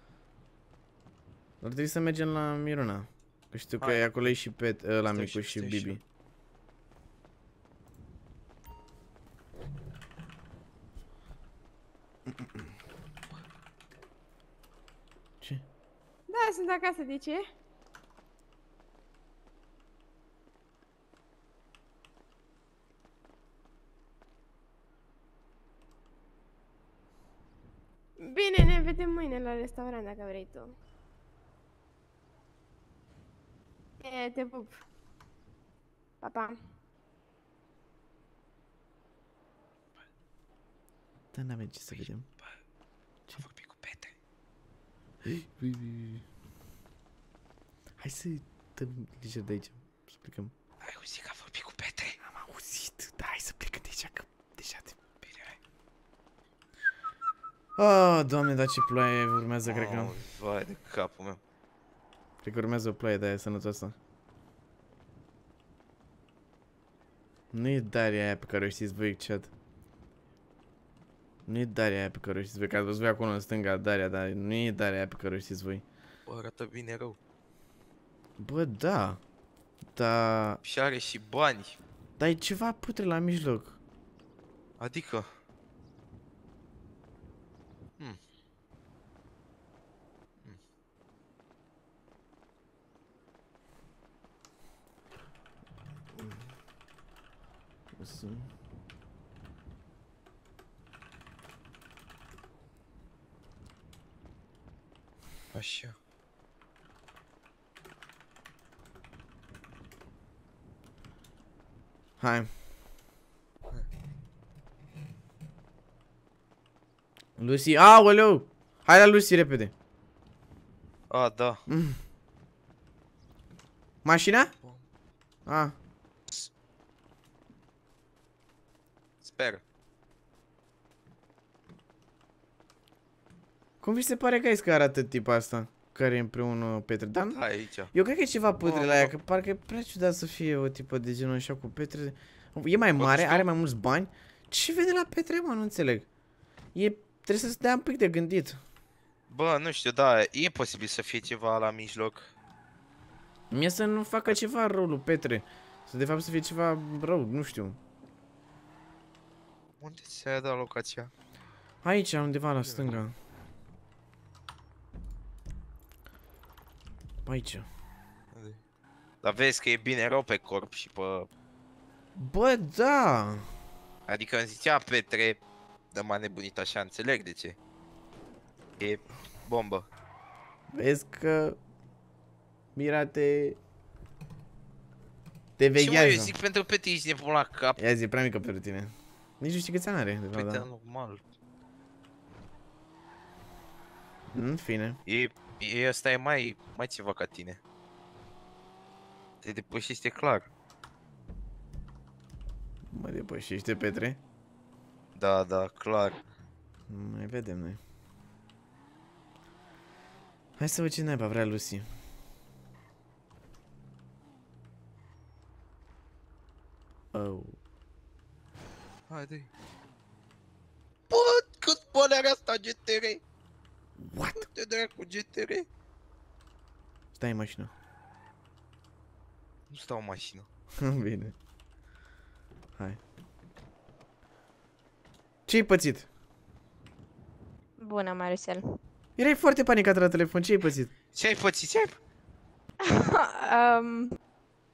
Ar trebui să mergem la Miruna. Că știu că Hai. e acolo e și Pet, ăla Stai Micu și- și stai și Bibi. Ce? Da, sunt acasă, de ce? Bine, ne vedem mâine la restaurant dacă vrei tu. E, te pup. Pa, pa. Da, n-avem ce să vedem. Ce am vorbit cu Petre? Ui, ui, ui. Hai să dăm liger de aici. Să plecăm. Ai auzit că am vorbit cu Petre? Am auzit. Da, hai să plecăm de aici, că deja te... Bine, hai. Oh, doamne, dar ce ploaie urmează, cred că. Oh, vai de capul meu. Cred că urmează o ploaie de-aia sănătoasă. Nu e Daria aia pe care o știți voi, chat. Nu e Daria aia pe care o știți voi, că ați văzut voi acolo în stânga, Daria, dar nu e Daria aia pe care o știți voi. Bă, arată bine rău. Bă, da. Da. Și are și bani. Dar e ceva putre la mijloc. Adică... Hmm. Hmm. Așa. Hai. Lucy, aoleu! Hai la Lucy, repede. A, da. Mm. Mașina? A. Sper. Cum vi se pare că ai că arată tipa asta? Care e împreună Petre? Dar nu? Aici. Eu cred că e ceva putre Oh, la ea, oh. că parcă e prea ciudat să fie o tipă de genul așa cu Petre. E mai Bă, mare, știu. are mai mulți bani. Ce vede la Petre, mă? Nu înțeleg. E... Trebuie să-ți dea un pic de gândit. Bă, nu știu, da, e posibil să fie ceva la mijloc. Mie să nu facă ceva rău lui Petre. Să de fapt să fie ceva rău, nu știu. Unde se dat locația? Aici, undeva la stânga. Aici. Dar vezi că e bine rău pe corp și pe... Bă, da! Adică îmi zicea Petre, dă m-a nebunit așa, înțeleg de ce. E bombă. Vezi că... Mira te... Te Și mă, eu veghează. zic pentru Petre ești nebun la cap. Ia zi, e prea mică pentru tine. Nici nu știi câți ani are, de fapt, Petre da. normal. În fine. E, e ăsta e mai, mai ceva ca tine. Te depășește clar. Mă depășește, Petre. Da, da, clar. Mai vedem noi. Hai să văd ce naiba vrea Lucy. Oh. Haide. Bă, cât bani are asta G T R? What? Te dracu G T R? Stai în mașină. Nu stau în mașină. Bine. Hai. Ce-ai pățit? Bună, Maricel. Erai foarte panicat la telefon, ce-ai pățit? Ce ai pățit? Ce ai pățit? um,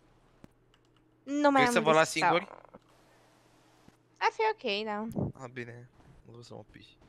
nu mai Vrei am să vă unde las stau. singuri? Ar fi ok, da. A, bine. Nu vreau să mă piși.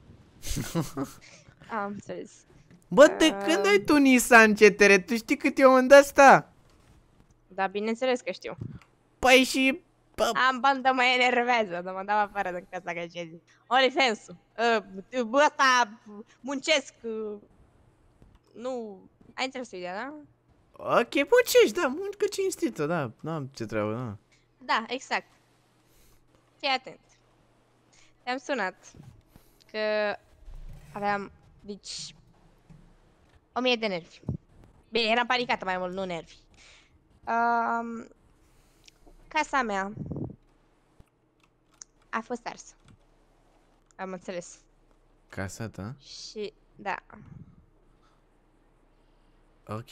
Am înțeles. Bă, de Uh. când ai tu Nissan C T R? Tu știi cât e un ăsta? Da, bineînțeles că știu. Păi și... Bă, Am bandă mă enervează, dar mă dau afară din casa că ce zic. OnlyFans-ul. Uh, bă, ăsta muncesc. Uh, nu... Ai înțeles ideea, da? ok, muncești, da, muncă cinstită, da, n-am ce treabă, da. Da, exact. Fii atent. Te-am sunat că aveam, deci, o mie de nervi. Bine, eram panicată mai mult, nu nervi. Um, casa mea a fost arsă. Am înțeles. Casa ta? Și, da. Ok.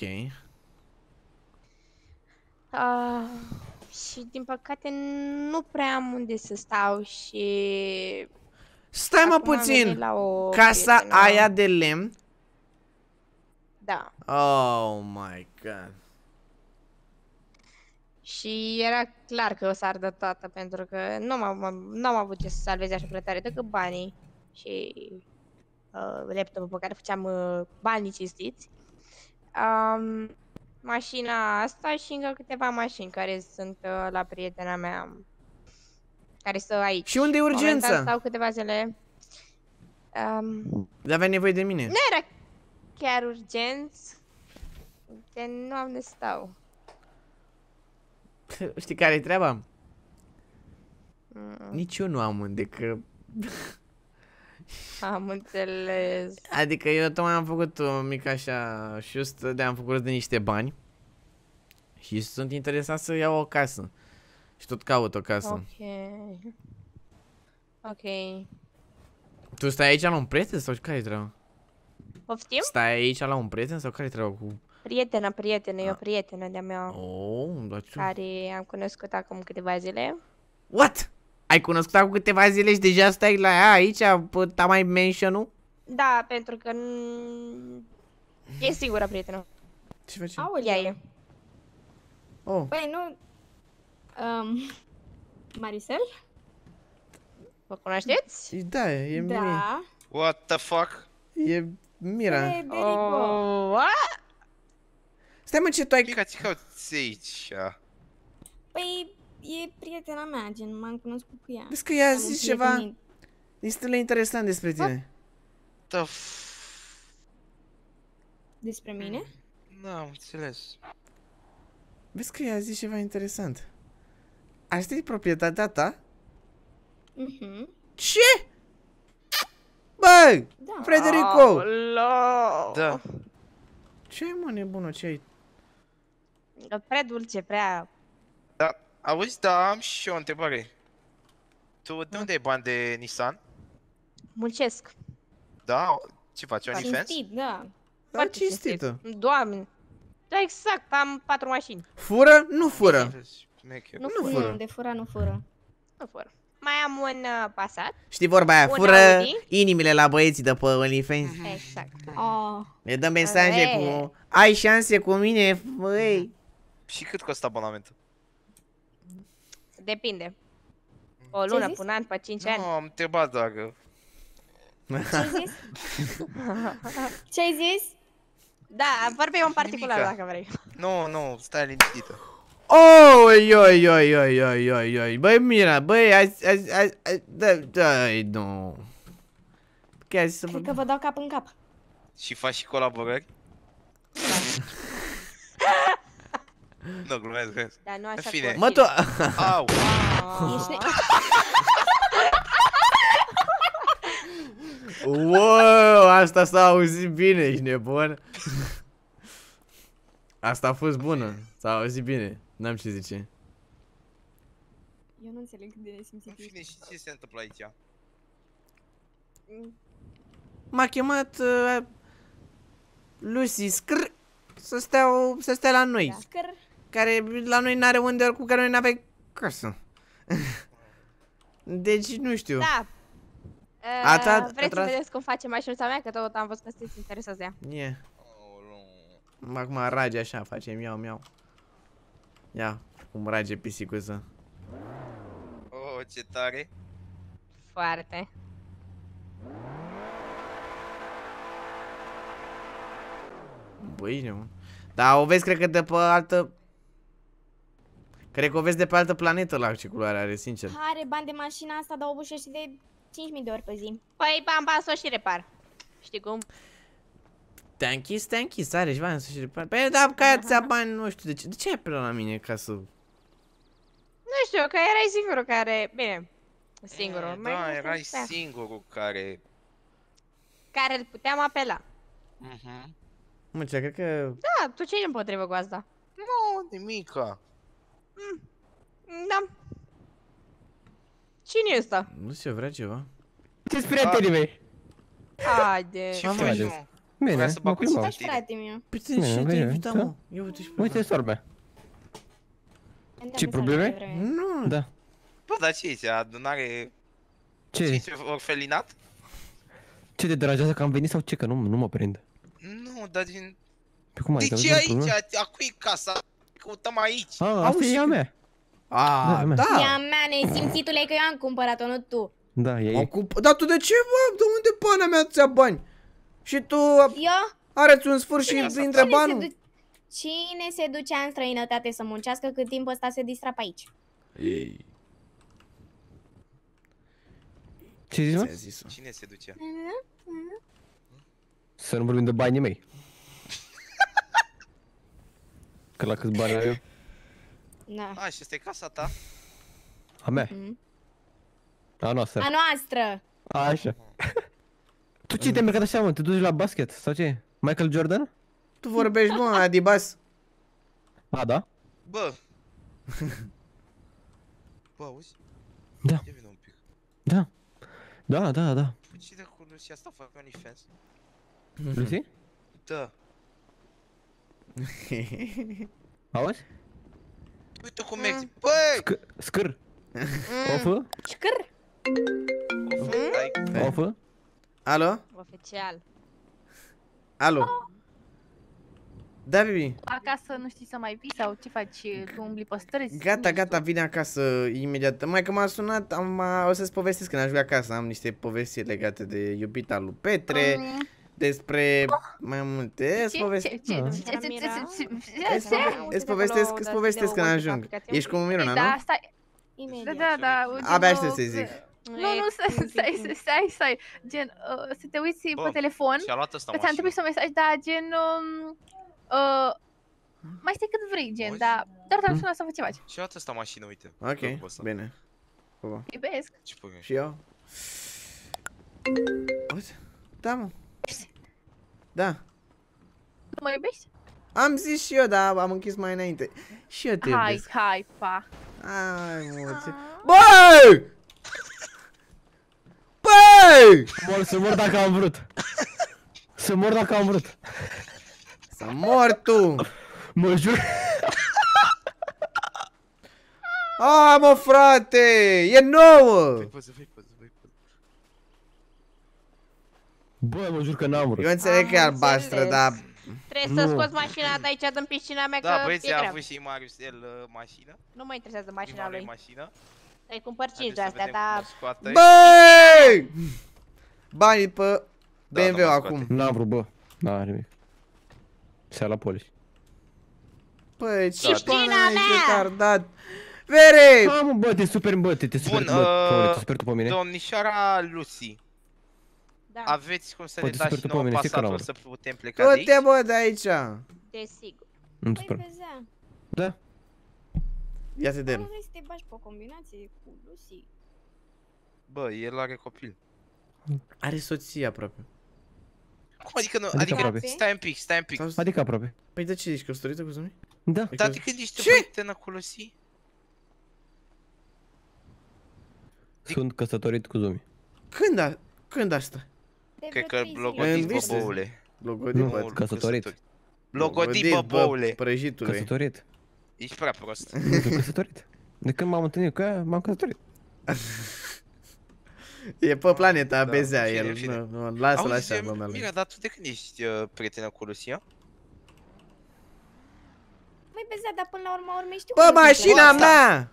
Uh, și, din păcate, nu prea am unde să stau și... Stai mă acum am venit puțin, la o casa prietenă. aia de lemn? Da. Oh my god. Și era clar că o să ardă toată, pentru că nu am, nu am avut ce să salveze așa prea tare decât banii și uh, laptopul pe care făceam uh, banii cinstiți. Um, mașina asta și încă câteva mașini care sunt uh, la prietena mea, care stă aici. Și unde e Momentan urgența? stau câteva zile. Um, De avea nevoie de mine. nu era chiar urgent, că nu am de stau. Știi care e treaba? Mm, Nici eu nu am unde, că... am înțeles. Adică eu tocmai am făcut o mică așa șust de am făcut de niște bani. Și sunt interesat să iau o casă. Și tot caut o casă. Ok. Ok. Tu stai aici la un prieten sau care e treaba? Poftim? Stai aici la un prieten sau care e treaba cu... Prietenă, prietenă, e o Ah. prietenă de-a mea Oh, dar ce... care am cunoscut acum câteva zile. What? Ai cunoscut acum câteva zile și deja stai la ea aici? Pe mai mention-ul? Da, pentru că n- e singura prietenă. Ce faci? Aoleu. Ea e. Oh, Păi nu... Um, Maricel? Vă cunoașteți? da, e mie. Da. What the fuck? E Mira. Federico. Oh, what? Stai mă, ce tu ai... Mica, ți cauți aici. Păi, e prietena mea, gen, m-am cunoscut cu ea. Vezi că ea a Am zis ceva împrietenit. destul de interesant despre tine. The f... Despre mine? N-am înțeles. Vezi că ea a zis ceva interesant. Asta e proprietatea ta? Mhm. Ce? Bă! Da. Frederico! Aoleu. Da. Ce ai, mă, nebună, ce ai? Prea dulce, prea... Da, auzi, da, am și eu o întrebare. Tu de unde ai bani de Nissan? Muncesc. Da? Ce faci, OnlyFans? Cinstit, da. Foarte cinstită. cinstit. Doamne. Da, exact, am patru mașini. Fură? Nu fură. Șmecher. Nu Nu fură. fură. Nu, de fura nu fură. Nu fură. Mai am un uh, Passat. Știi vorba aia, Un fură Audi? inimile la băieții de pe OnlyFans. Exact. Oh. Le dăm mesaje E. cu ai șanse cu mine, băi. Și cât costă abonamentul? Depinde. O lună, zis? până an, pe cinci Nu, ani. am întrebat dacă... Ce-ai zis? Ce-ai zis? Da, vorbim în particular Nimica. dacă vrei. Nu, nu, stai liniștită. Oi, oi, oi, oi, oi, oi, oi. Băi, Mira, băi, azi, azi, azi, azi, da, da, nu. Chiar să Cred că vă dau cap în cap. Și faci și colaborări? Nu, glumesc, glumesc. Dar nu așa În fine. cu Mă, tu... Au! Ești ne... Wow, asta s-a auzit bine, ești nebun. Asta a fost bună, s-a auzit bine, n-am ce zice. Eu nu înțeleg cât de nesimțit În ești. fine, și ce se întâmplă aici? M-a chemat uh, Lucy Scr să stea, să stea la noi, Da. Scăr. care la noi n-are unde, cu care noi n-avem casă. Deci, nu știu. Da. A Uh, ta- vreți a tras- să vedeți cum face mașinuța mea? Că tot am văzut că sunteți interesați de ea. Yeah. Aoleu. Acum rage așa, face miau miau. Ia, cum rage pisicuță. Oh, ce tare. Foarte. Băi, nu. Dar o vezi, cred că de pe altă... Cred că o vezi de pe altă planetă la ce culoare are, sincer. Are bani de mașina asta, dar o bușește de cinci mii de ori pe zi. Păi, bam, bam, să o și repar. Știi cum? Te-a închis, te-a închis, are și bani să și repare. Păi, da, ca aia bani, nu știu, de ce, de ce ai apelat la mine ca să... Nu știu, că erai singurul care... Bine, singurul. Eh, mai Da, nu știu erai ăsta. singurul care... Care îl puteam apela. Mhm. Mă, ce, cred că... Da, tu ce-i împotrivă cu asta? Nu, nimica. Da. Cine e ăsta? Nu știu, vrea ceva. Ce-s prietenii mei? Haide. Ce Am faci, ales. mă? Bine, Vrea să mă bag cu plimbam. tine. Frate meu. Păi, Bine, ce te-ai bine, invitat, da. mă? Ia uite și pe Uite, sorbe. Am Ce dat probleme? mesaj mai devreme. Nu. Da. Bă, dar ce ești? Adunare... Ce? Ce orfelinat? Ce te deranjează că am venit sau ce? Că nu, nu mă prind. Nu, dar din... Pe cum ai? De ce aici? A cui e casa? Căutăm aici. A, asta Auzi e a că- mea. A, Da, mea. Ea da. mea, nesimțitule, că eu am cumpărat-o, nu tu. Da, e Am ei. cup... Dar tu de ce, bă? De unde pana mea ți-a bani? Și tu Eu? arăți un sfârșit Cine asta? printre Cine se, banul? du- Cine se ducea în străinătate să muncească cât timp ăsta se distra pe aici? Ei, Ce zici, mă? ți-a zis-o. Cine se ducea? Să nu vorbim de banii mei. Că la câți bani ai eu? Da. A, și asta e casa ta? A mea. Mhm. A noastră. A noastră! A, așa. Tu ce te-ai mercat așa, mă? Te duci la basket? Sau ce? Michael Jordan? Tu vorbești, mă, Adibas. A, da? Bă! Bă, auzi? Da. Ia vină un pic. Da. Da, da, da. Păi ce de cu Lucy asta fac OnlyFans? Lucy? Da. Auzi? Uite cum mergi. Băi! Sc scâr. Ofă? Șcâr! Ai... Ofă? Alo? Oficial. Alo? Da, Bibi. Acasă nu știi să mai vii sau ce faci? Tu umbli pe străzi? Gata, gata, vine acasă imediat. Mai că m-a sunat, am, o să-ți povestesc când ajung acasă. Am niște povestiri legate de iubita lui Petre. Mm, despre mai multe. Îți Ce? povestesc. Ce? Ce? Da. Ce? Ce? Ce? Ce? Îți Ce? pove- îți povestesc, îți povestesc când ajung. Ești cu Miruna, Da, nu? stai. Da, Imediat. da, da. gen, Abia aștept uh, să-i zic. Nu, nu, stai, stai, stai, stai, stai. Gen, uh, să te uiți Bă, pe telefon. Și-a luat ăsta Că ți-am mașină. trimis un mesaj, da, gen... Um, uh, mai stai cât vrei, gen, Auzi? dar doar te-am Hmm? sunat să faci ceva. Și-a luat ăsta mașină, uite. Ok, Locul ăsta. bine. Pupa. Iubesc. Ce păi? Și eu? Auzi? Da, mă. Da. Nu mă iubești? Am zis și eu, dar am închis mai înainte. Și eu te Hai, iubesc. hai, pa. Ai, mă, ce... Băi! Băi! Mor, să mor dacă am vrut. Să mor dacă am vrut. Să mor tu! Mă jur. A, mă, frate! E nouă! Fai poză, fai poză, fai poză. Bă, mă jur că n-am vrut. Eu înțeleg că e Am albastră, înțeles. dar... Trebuie să Nu. scoți mașina de aici din piscina mea, Da, că băieții, e a grav. avut și Marius el uh, mașină. Nu mă interesează mașina Prima lui lui. mașină. Îi cumpăr cinci de Haideți să astea, vedem dar... cum o scoate. Băi! Banii pe B Da, M W da, mă acum. scoate. N-am vrut, bă. N-am nimic. Se-a la poliș. Păi, ce Da, bani Piscina ai mea! retardat? Vere! Ha, mă, bă, te super, bă, te, te super, Bun, bă, Paule, te uh, super tu pe mine. domnișoara Lucy, Da, aveți cum să Bă, ne te dați super și tu pe nouă mine, știi că pasatul n-am să putem pleca de Du-te, aici? bă, de aici! desigur. Nu te Păi, super. Bezea, Da? Ia te nu den. vrei să te bagi pe o combinație cu Lucy? Bă, el are copil. Are soție aproape. Cum adică nu? Adică Adică, aproape. stai un pic, stai un pic. Sau- Adică aproape. Păi de ce ești căsătorită cu Zumi? Da. Dar adică ești Ce? prietenă cu Lucy? Sunt căsătorit cu Zumi. Când a... Când asta? De Cred vreo că trei zile. logodit, În bă, vise. boule. Logodit, Nu. bă. Căsătorit. Logodit, bă, boule. Prăjitule. Căsătorit. Ești prea prost. Nu sunt căsătorit. De când m-am întâlnit cu ea, m-am căsătorit. E pe planeta Da, Bezea, în fine, el. în fine. Nu, nu, lasă-l Auzi, așa, bă, mea. Mira, dar tu de când ești uh, prietenă cu Lucia? Măi, Bezea, dar până la urma urmei știu Bă, că nu se mașina place. mea!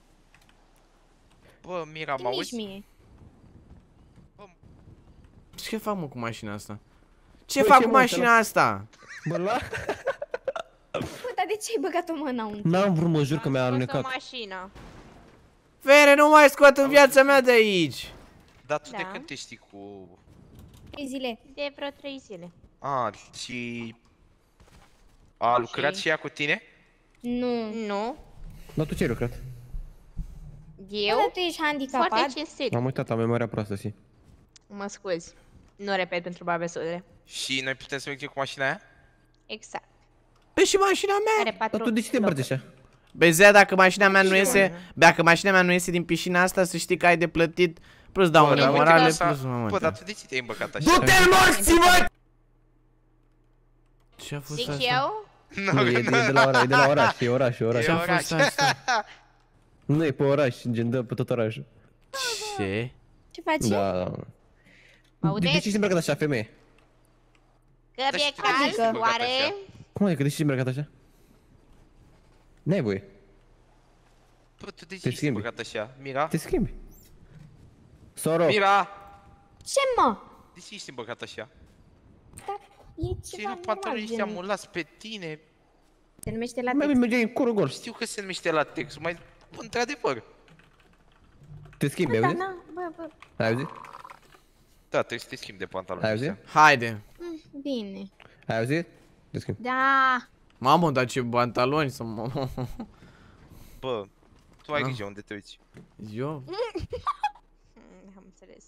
Bă, Mira, mă Nici auzi? mie. Ce fac, mă, cu mașina asta? Ce Bă, fac ce cu mă, mașina asta? Bă, la... Bă, dar de ce ai băgat-o mă înăuntru? N-am vrut, mă jur că mi-a Am scos alunecat. o mașină. Vere, nu mai scot în viața mea de aici! Dar tu de Da. când te știi cu... Trei zile. De vreo trei zile. A, și... A lucrat Și? și ea cu tine? Nu. Nu. Dar tu ce ai lucrat? Bă, Eu? dar tu ești Foarte handicapat? cinstit. Am uitat, am memoria proastă, si. Mă scuzi. Nu repet pentru babesudere. Și noi putem să mergem cu mașina aia? Exact. Păi și mașina mea? Are patru Dar tu de ce te îmbarci așa? Bezea, dacă mașina mea nu iese, dacă mașina mea nu iese din piscina asta, să știi că ai de plătit plus daune dar uite morale, că s-a- plus Bă, mământă. dar tu de ce te-ai îmbăcat așa? Du-te morți, bă! Ce a fost Zic asta? eu? Nu, e, e de la oraș, e de la oraș, e oraș, e oraș. Ce a oraș. fost asta? Nu, e pe oraș, gen, dă pe tot orașul. Ce? Ce faci? Da, da. Mă De, audeți? de ce ești îmbrăcat așa, femeie? Că Dar mi-e și tu de ce ești cald, îmbrăcat oare? așa? Cum adică, de ce ești îmbrăcat așa? N-ai voie. Bă, tu de ce Te ești schimbi. îmbăcat așa? Mira? Te schimbi. Soro, Mira! Ce, mă? De ce ești îmbăcat așa? E Ce ceva nu normal, pantaloni ăștia gen. mulați pe tine? Se numește mai latex. bine mergeai în curul gol. Știu că se numește latex, mai într-adevăr. Te schimbi, ai Da, auzit? na, bă, bă. Ai auzit? Da, trebuie să te schimbi de pantaloni. Ai auzit? ăștia. Haide. Mm, Bine. Ai auzit? Te schimbi. Da. Mamă, dar ce pantaloni să mă... Bă, tu ai Ah. grijă unde te uiți. Eu? Mm, Am înțeles.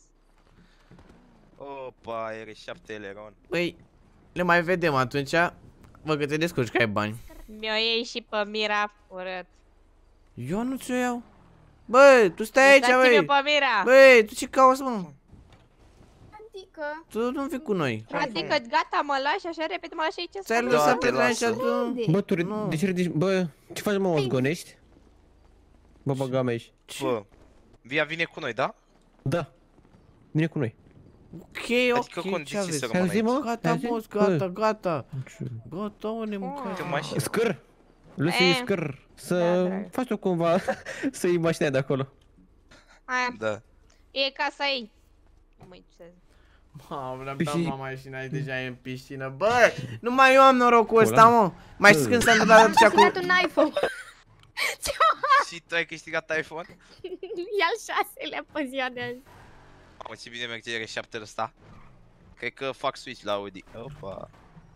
Opa, R șapte Eleron. Păi, le mai vedem atunci. Vă că te descurci că ai bani. Mi-o iei și pe Mira, urât. Eu nu ți-o iau. Bă, tu stai aici, Uitați-mi băi. pe Mira. Băi, tu ce cauți, mă? Adică... Tu nu vii cu noi. Adică gata, mă lași așa repede, mă lași aici să Ți-ai stau. lăsat te pe aici, lasă. tu... Unde? Bă, tu, Nu. de ce ridici, bă, ce faci, mă, o zgonești? Bă, băga mea aici. Bă, Via vine cu noi, da? Da. Vine cu noi. Ok, Adică ok, ce condiții aveți? să Ai rămână auzit, aici. mă? Gata, Ai auzit? boss, Bă, gata, gata. Gata, unde Oh. mâncați? În mașină. Scăr. Lucy, Eh. scăr. Da, Să drag. faci-o cumva, să iei mașina de acolo. Aia, Da. e casa ei. Nu mă interesează. Mamă, am Păi dat și- mama mașina, e deja e în piscină. Bă, numai eu am norocul ăsta, mă. Mai știți când s-a întâmplat atunci Am cu... luat un iPhone. Și tu ai câștigat iPhone? E al șaselea pe ziua de azi. Mamă, ce bine merge R șapte ăsta. Cred că fac switch la Audi. Opa.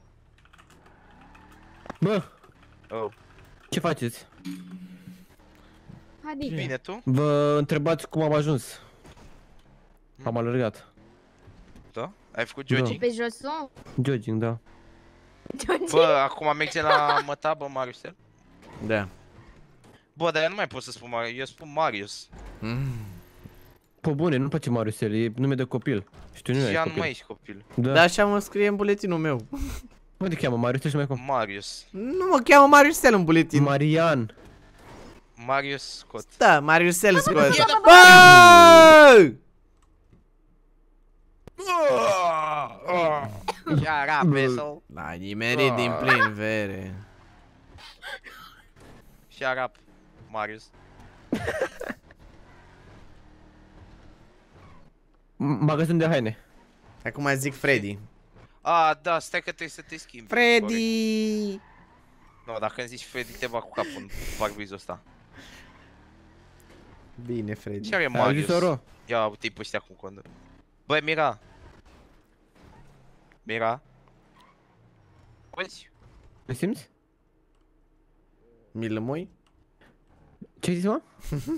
Bă, Oh. ce faceți? Adică. Bine, tu? Vă întrebați cum am ajuns. Am alergat. Da? Ai făcut Da. jogging? Pe josul? Jogging, da. Bă, acum merge la măta, bă, Mariusel? Da. Bă, dar eu nu mai pot să spun Marius, eu spun Marius. Pe bune, nu-mi place Mariusel, e nume de copil. Și tu nu Și ești ea nu copil. mai ești copil. Da. Dar așa mă scrie în buletinul meu. Cum te cheamă? Marius și mai cum? Marius. Nu mă cheamă Mariusel în buletin. Marian. Marius Scott. Da, Mariusel Scott. Bă! Shut up, vessel. La nimerit din plin vere. Shut up, Marius. Magazin de haine. Acum zic Freddy. Ah, da, stai că trebuie să te schimbi. Freddy! Nu, dacă îmi zici Freddy, te bag cu capul în barbizul ăsta. Bine, Freddy. Ce are Ai Marius? zis oro? Ia uite-i pe ăștia cum conduc. Băi, Mira. Mira. Auzi? Îl simți? Mi lămui? Ce ai zis, mă?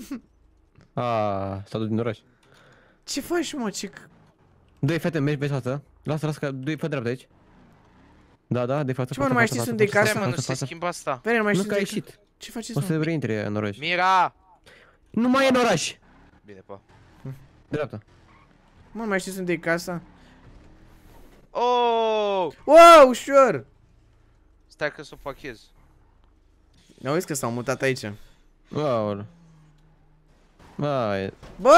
Aaaa, s-a dus din oraș. Ce faci, mă? Ce... Dă-i fete, mergi pe față. Lasă, lasă, că dă-i pe dreapta aici. Da, da, de față, Ce, mă, față, nu mai față, știți față, unde e față, casa? Stai, mă, nu față, se față. schimbă asta. Vere, nu mai Nu știți că a unde e ieșit. ca- Ce faceți, O mă? să reintre în oraș. Mira! Nu mai e în oraș! Bine, pa. Dreapta. Mă, nu mai știți unde e casa? Oh! Wow, ușor! Stai că să o pachez. Auzi că s-au mutat aici. Aoleu. Vai. Bă!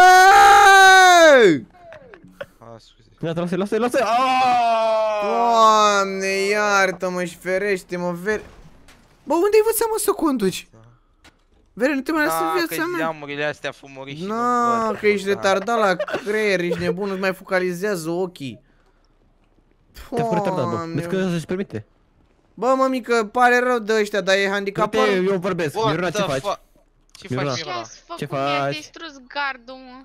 Ah, scuze. Gata, lasă-i, lasă-i, lasă-i! Aaaa! Doamne, iartă-mă și ferește-mă, Vere. Bă, unde ai învățat, mă, să conduci? Vere, nu te mai lasă Da, în că viața mea. geamurile astea fumuriși. Na, că ești retardat la creier, ești nebun, îți mai focalizează ochii. Te-a făcut retardat, bă. Doamne. Vezi că să-și permite. Bă, mămică, pare rău de ăștia, dar e Uite, handicapat. eu vorbesc. Miruna, ce faci? Ce Miruna. faci, Ce Miruna? ați făcut? Ce Mi-a faci? distrus gardul, mă.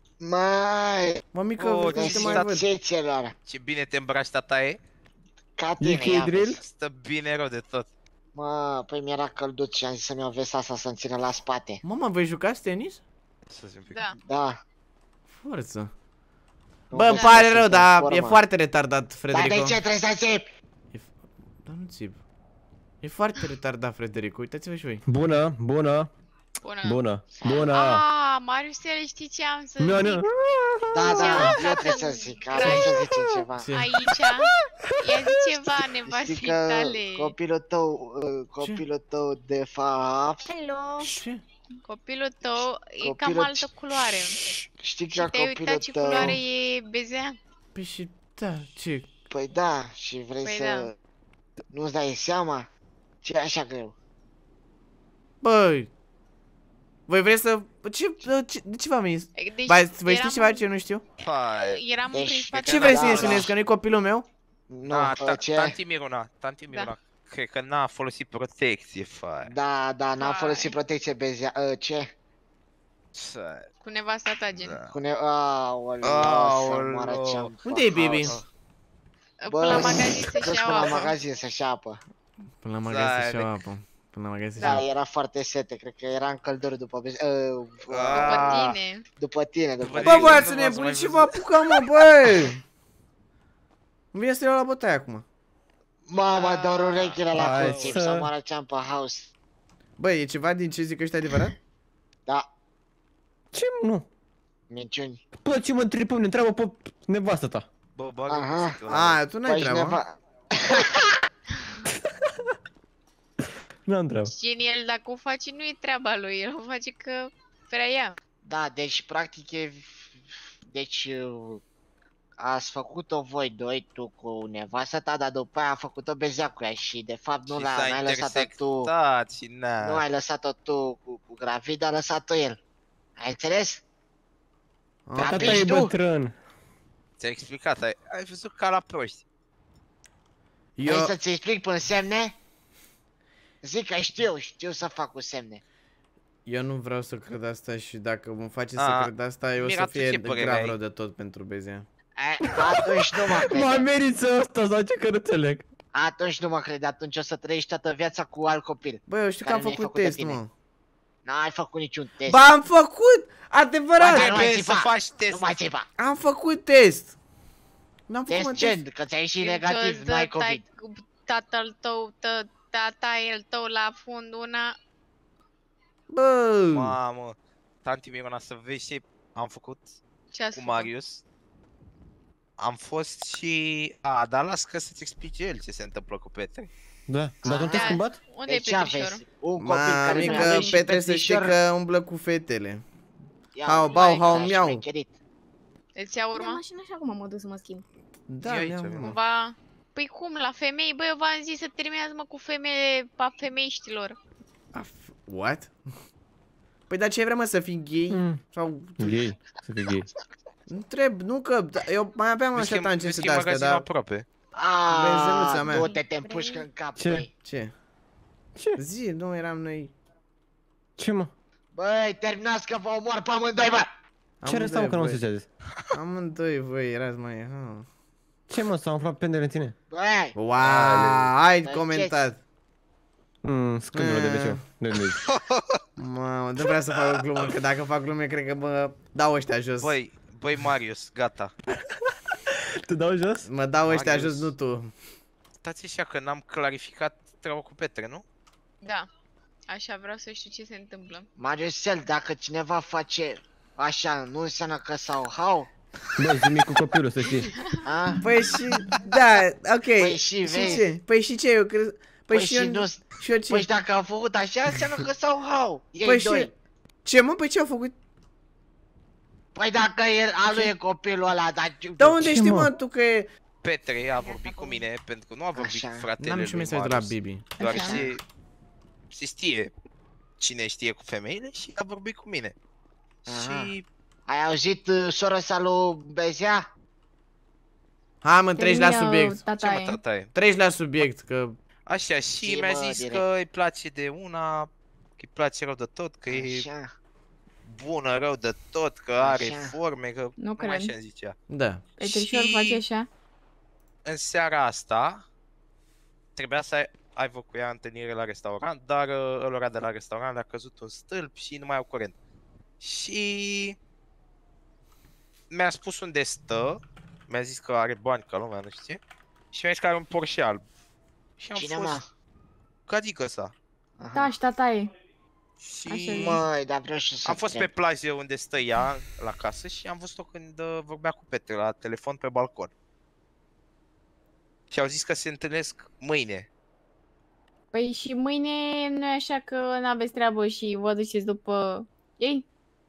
Mai, Mămică, Oh, vezi că nu ce te mai stat- văd. cețelor, Ce bine te îmbraci, tata e? ca E tine, că e ia drill? vezi. Stă bine rău de tot. Mă, păi mi-era călduț și am zis să-mi iau vesa asta să-mi țină la spate. Mama, voi jucați tenis? Să-ți un pic. Da. Da. Forță. Nu Bă, îmi vezi pare că rău, sunt dar în e formă. foarte retardat, Dar Frederico. de ce trebuie să țipi? E f- Dar nu țip. E foarte retardat, Frederico, uitați-vă și voi. Bună, bună, Bună. bună, bună. Ah, Mariusel, știi ce am să Nu, zic? nu. Da, da, Ce? eu trebuie să zic, am să zicem ceva. Ce? Aici, ia zi ceva Știi nevastei că tale. copilul tău, uh, copilul tău de fapt, Hello. Ce? Copilul tău e cam Copilul- altă culoare. știi că Te-ai copilul uitat ce tău, culoare e bezea? Păi și, da, ce? păi da, și vrei Păi să da. nu-ți dai seama? Ce e așa greu? Băi. Voi vreți să... Ce, ce, de ce v-am venit? Deci, Vai, voi știți eram ceva în- ce eu nu știu? Hai. Eram Deci, prin spate. Ce vrei da, să ne da. spuneți? Că nu-i copilul meu? Nu, Ah, uh, ta- ce? Tanti Miruna, tanti Miruna. Cred că n-a folosit protecție, fai. Da, da, n-am Hai. folosit protecție bezea, uh, ce? Să- Cu nevasta ta, gen. Da. Cu ne... Aoleu, să Aoleu. moară ce-am Unde e Bibi? Până la magazin să-și dus iau până la apă. magazin să-și ia apă. Până la magazin să-și Zai, iau apă. Până la magazin să-și Da, iau apă. era foarte sete, cred că era în căldură după bezea, uh, După Ah. tine. după tine, după După Bă, tine. bă, ați Nu v-ați nebunit mai și văzut. vă apucăm, mă, bă! Îmi vine să iau la bătaie acum. Mama, doar urechile la Hai cuțip, să- să moară ce-am pe house. Bă, e ceva din ce zic ăștia adevărat? Da, Ce, nu? minciuni. Bă, ce mă întrebi pe mine? Întreabă pe nevastă ta. Bă, bagă Aha. muzică la- A, tu n-ai Păi treabă. neva... Nu-am treabă. Gen, el dacă o face, nu e treaba lui. El o face că vrea ea. Da, deci practic e... Deci... uh, Ați făcut-o voi doi, tu cu nevasta ta, dar după aia a făcut-o bezea cu ea și de fapt nu Și l-a, s-a n-ai lăsat-o tu... intersectat și na. Nu ai lăsat-o tu cu, cu gravid, a lăsat-o el. Ai înțeles? Ah, Da, Tata ești e tu. bătrân. Ți-ai explicat, ai, ai văzut ca la proști. Eu... Vrei Eu... să-ți explic până semne? Zic că știu, știu să fac cu semne. Eu nu vreau să cred asta și dacă mă face să A, cred asta, eu o Mira, să tu fie ce părere grav ai? rău de tot pentru Bezea. E, atunci nu mă Mă crede. meriță ăsta sau ce că nu înțeleg. Atunci nu mă crede, atunci o să trăiești toată viața cu alt copil. Bă, eu știu că Care am nu-i făcut făcut de test, tine. mă. N-ai făcut niciun test. Ba, am făcut! Adevărat! Ba, dar nu mai Trebuie să țipa. faci test. Nu mai țipa. Am făcut test! N-am făcut Test mă, ce? test. Că ți-a ieșit negativ, nu ai COVID. Tatăl tău, tă, tata el tău la fund una... Bă! Mamă, tanti Mirona, să vezi ce am făcut Ce ați cu făcut? Marius. Am fost și... A, dar las că să-ți explice el ce se întâmplă cu Petre. Da, dar nu te-ai Da. schimbat? Unde e Deci Petrișor? aveți un copil care nu Mamică, are și Petre să știi Petrișor. că umblă cu fetele. Ia, Hau, bau, mai hau, ca miau. șmecherit. Îți ia Da, urma? mașina și acum mă duc să mă schimb. Da, Zi aici, mi-am mă. urmă. Cumva... Păi cum, la femei? Bă, eu v-am zis să terminați-mă cu femeile, pa femeiștilor. Af- What? Păi dar ce vrei mă, să fii gay? Mm. Sau... Gay, să fii gay. Întreb, nu că... da, eu mai aveam Nu așa schimb, nu tangențe schimb de-astea, magazinul dar... aproape. Benzenuța Aaaa, mea. du-te, te împușcă în cap, Ce? băi. Ce? Ce? Zi, nu eram noi... Ce mă? Băi, terminați că vă omor pe amândoi, bă! Ce resta mă că nu voi. se ce-a zis? Amândoi voi erați mai... Ha. Ce mă, s-au umflat pendele în tine? Băi, Wow, ai Dar comentat. Mmm, scândură de wc. Nu de Mamă, nu vreau să fac o glumă, că dacă fac glume, cred că mă dau ăștia jos. Băi, băi Marius, gata. Te dau jos? Mă dau ăștia Marius. jos, nu tu. Stați așa că n-am clarificat treaba cu Petre, nu? Da. Așa vreau să știu ce se întâmplă. Mariusel, dacă cineva face așa, nu înseamnă că s-au hau? Băi, zi cu copilul, să știi. A? Păi și, da, ok. Păi și vezi. ce? Păi și ce? Eu cred... Păi, Păi și, și eu... nu... și eu ce? Păi și dacă au făcut așa, înseamnă că s-au hau. Ei Păi doi. și... Ce mă? Păi ce au făcut? Păi dacă el, al lui e copilul ăla, dar... Dar unde Ce, știi, mă? mă, tu că e... Petre a vorbit cu mine, pentru că nu a vorbit Așa. cu fratele N-am lui niciun mesaj de la Marius. Bibi. Doar Așa. se, se știe cine știe cu femeile și a vorbit cu mine. Aha. Și Ai auzit uh, sora sa lui Bezea? Hai mă, treci la Termin eu, subiect. ce tata mă e. tataie? Treci la subiect, că... Așa, și Zi, mi-a mă, zis direct. că îi place de una, că îi place rău de tot, că e Așa. bună rău de tot, că are Așa. forme, că Nu numai cred. așa îmi zicea. Da. Petrișor Și- face așa? În seara asta trebuia să ai, aibă cu ea întâlnire la restaurant, dar uh, ălora de la restaurant le-a căzut un stâlp și nu mai au curent. Și mi-a spus unde stă, mi-a zis că are bani ca lumea, nu știu ce, și mi-a zis că are un Porsche alb. Și am Cine, fost, mă? cadică sa. Aha. Da, și tata e. Și Așa e. Măi, dar vreau și să am fost pe cred. plajă unde stă ea, la casă, și am văzut-o când uh, vorbea cu Petre la telefon pe balcon. Și au zis că se întâlnesc mâine. Păi și mâine nu e așa că n-aveți treabă și vă duceți după ei?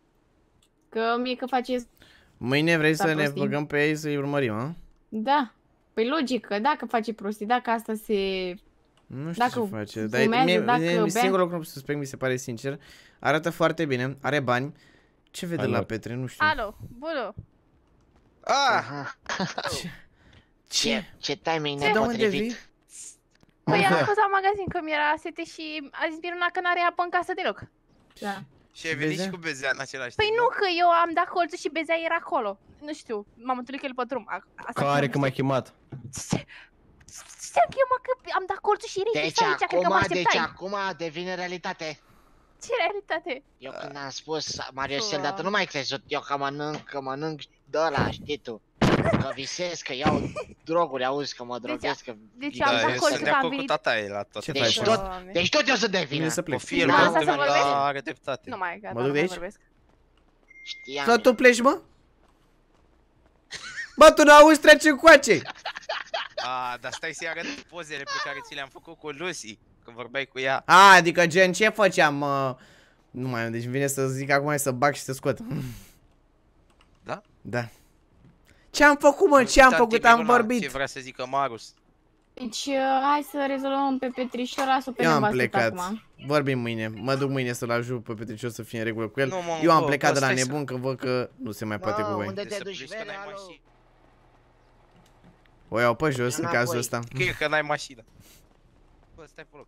Că mie că faceți... Mâine vrei Da, să ne prostii. băgăm pe ei să-i urmărim, a? Da. Păi logică, dacă face prostii, dacă asta se... Nu știu Dacă ce face, dar fumează, mie, dacă mie, bea. singurul lucru suspect mi se pare sincer, arată foarte bine, are bani. Ce vede Hai, la mă. Petre? Nu știu. Alo, bună. Ah! Aha. Ce? Ce, ce timing De unde nepotrivit. vii? Păi am fost la magazin că mi-era sete și a zis Miruna că n-are apă în casă deloc. Da. Și ai venit Bezea? și cu Bezea în același Păi timp, nu, că eu am dat colțul și Bezea era acolo. Nu știu, m-am întâlnit cu el pe drum. A- Asta Care nu că m-ai știu. chemat? Ce? Ce chemă că am dat colțul și erai Deci fix aici, cred că mă acum, deci așteptai. acum devine realitate. Ce realitate? Eu când am spus, Mariusel, Fă. dar tu nu mai crezut eu că mănânc, că mănânc de ăla, știi tu. Că visez, că iau droguri, auzi, că mă drogesc, că... Deci Da, am dat eu colțul sunt de că am acord cu venit. tata ei la tot. Ce Deci faci? tot, Doamne. deci tot eu să devin. Vine să O plec. fi el Da, pentru asta să mine, vorbesc? dar are dreptate. Nu mai, gata, Mă duc nu de mai aici? vorbesc. Știam. Sau tu pleci, mă? Bă, tu n-auzi, trece încoace! A, dar stai să-i arăt pozele pe care ți le-am făcut cu Lucy, când vorbeai cu ea. A, adică gen, ce făceam, mă? Nu mai, deci vine să zic acum să bag și să scot. Da? Da. Ce am făcut, mă? Ce am Tanti făcut? Am Miruna, vorbit. Ce vrea să zică Marus? Deci uh, hai să rezolvăm pe Petrișor, las-o pe Eu am nevastă plecat. acum. Vorbim mâine. Mă duc mâine să-l ajut pe Petricior să fie în regulă cu el. Nu, mă, Eu am bă, plecat bă, de la stai să- nebun că văd că nu se mai poate cu Mă, voi. unde De te să duci, pleci că vere, n-ai alo? mașină. O iau pe jos în Înapoi. cazul ăsta. Cred că n-ai mașină. Bă, stai pe loc.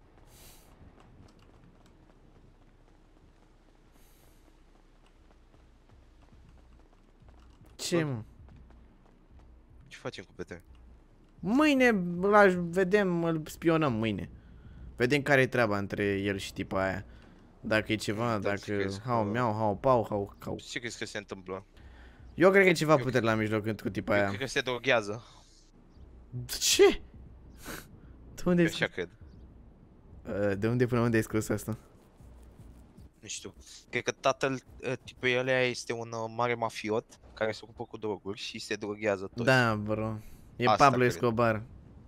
Ce, mă? Ce facem cu Petre? Mâine îl vedem, îl spionăm mâine. Vedem care e treaba între el și tipa aia. Dacă e ceva, Da, ce dacă crezi că- hau miau, hau pau, hau cau. Ce crezi că se întâmplă? Eu cred că e ceva Eu- putere la mijloc cu tipa Eu aia. cred că se droghează. Ce? De unde Eu ai așa cred. scos? De unde până unde ai scos asta? Nu știu. Cred că tatăl uh, tipul ălea este un uh, mare mafiot care se ocupă cu droguri și se droghează toți. Da, bro. E Asta Pablo cred. Escobar.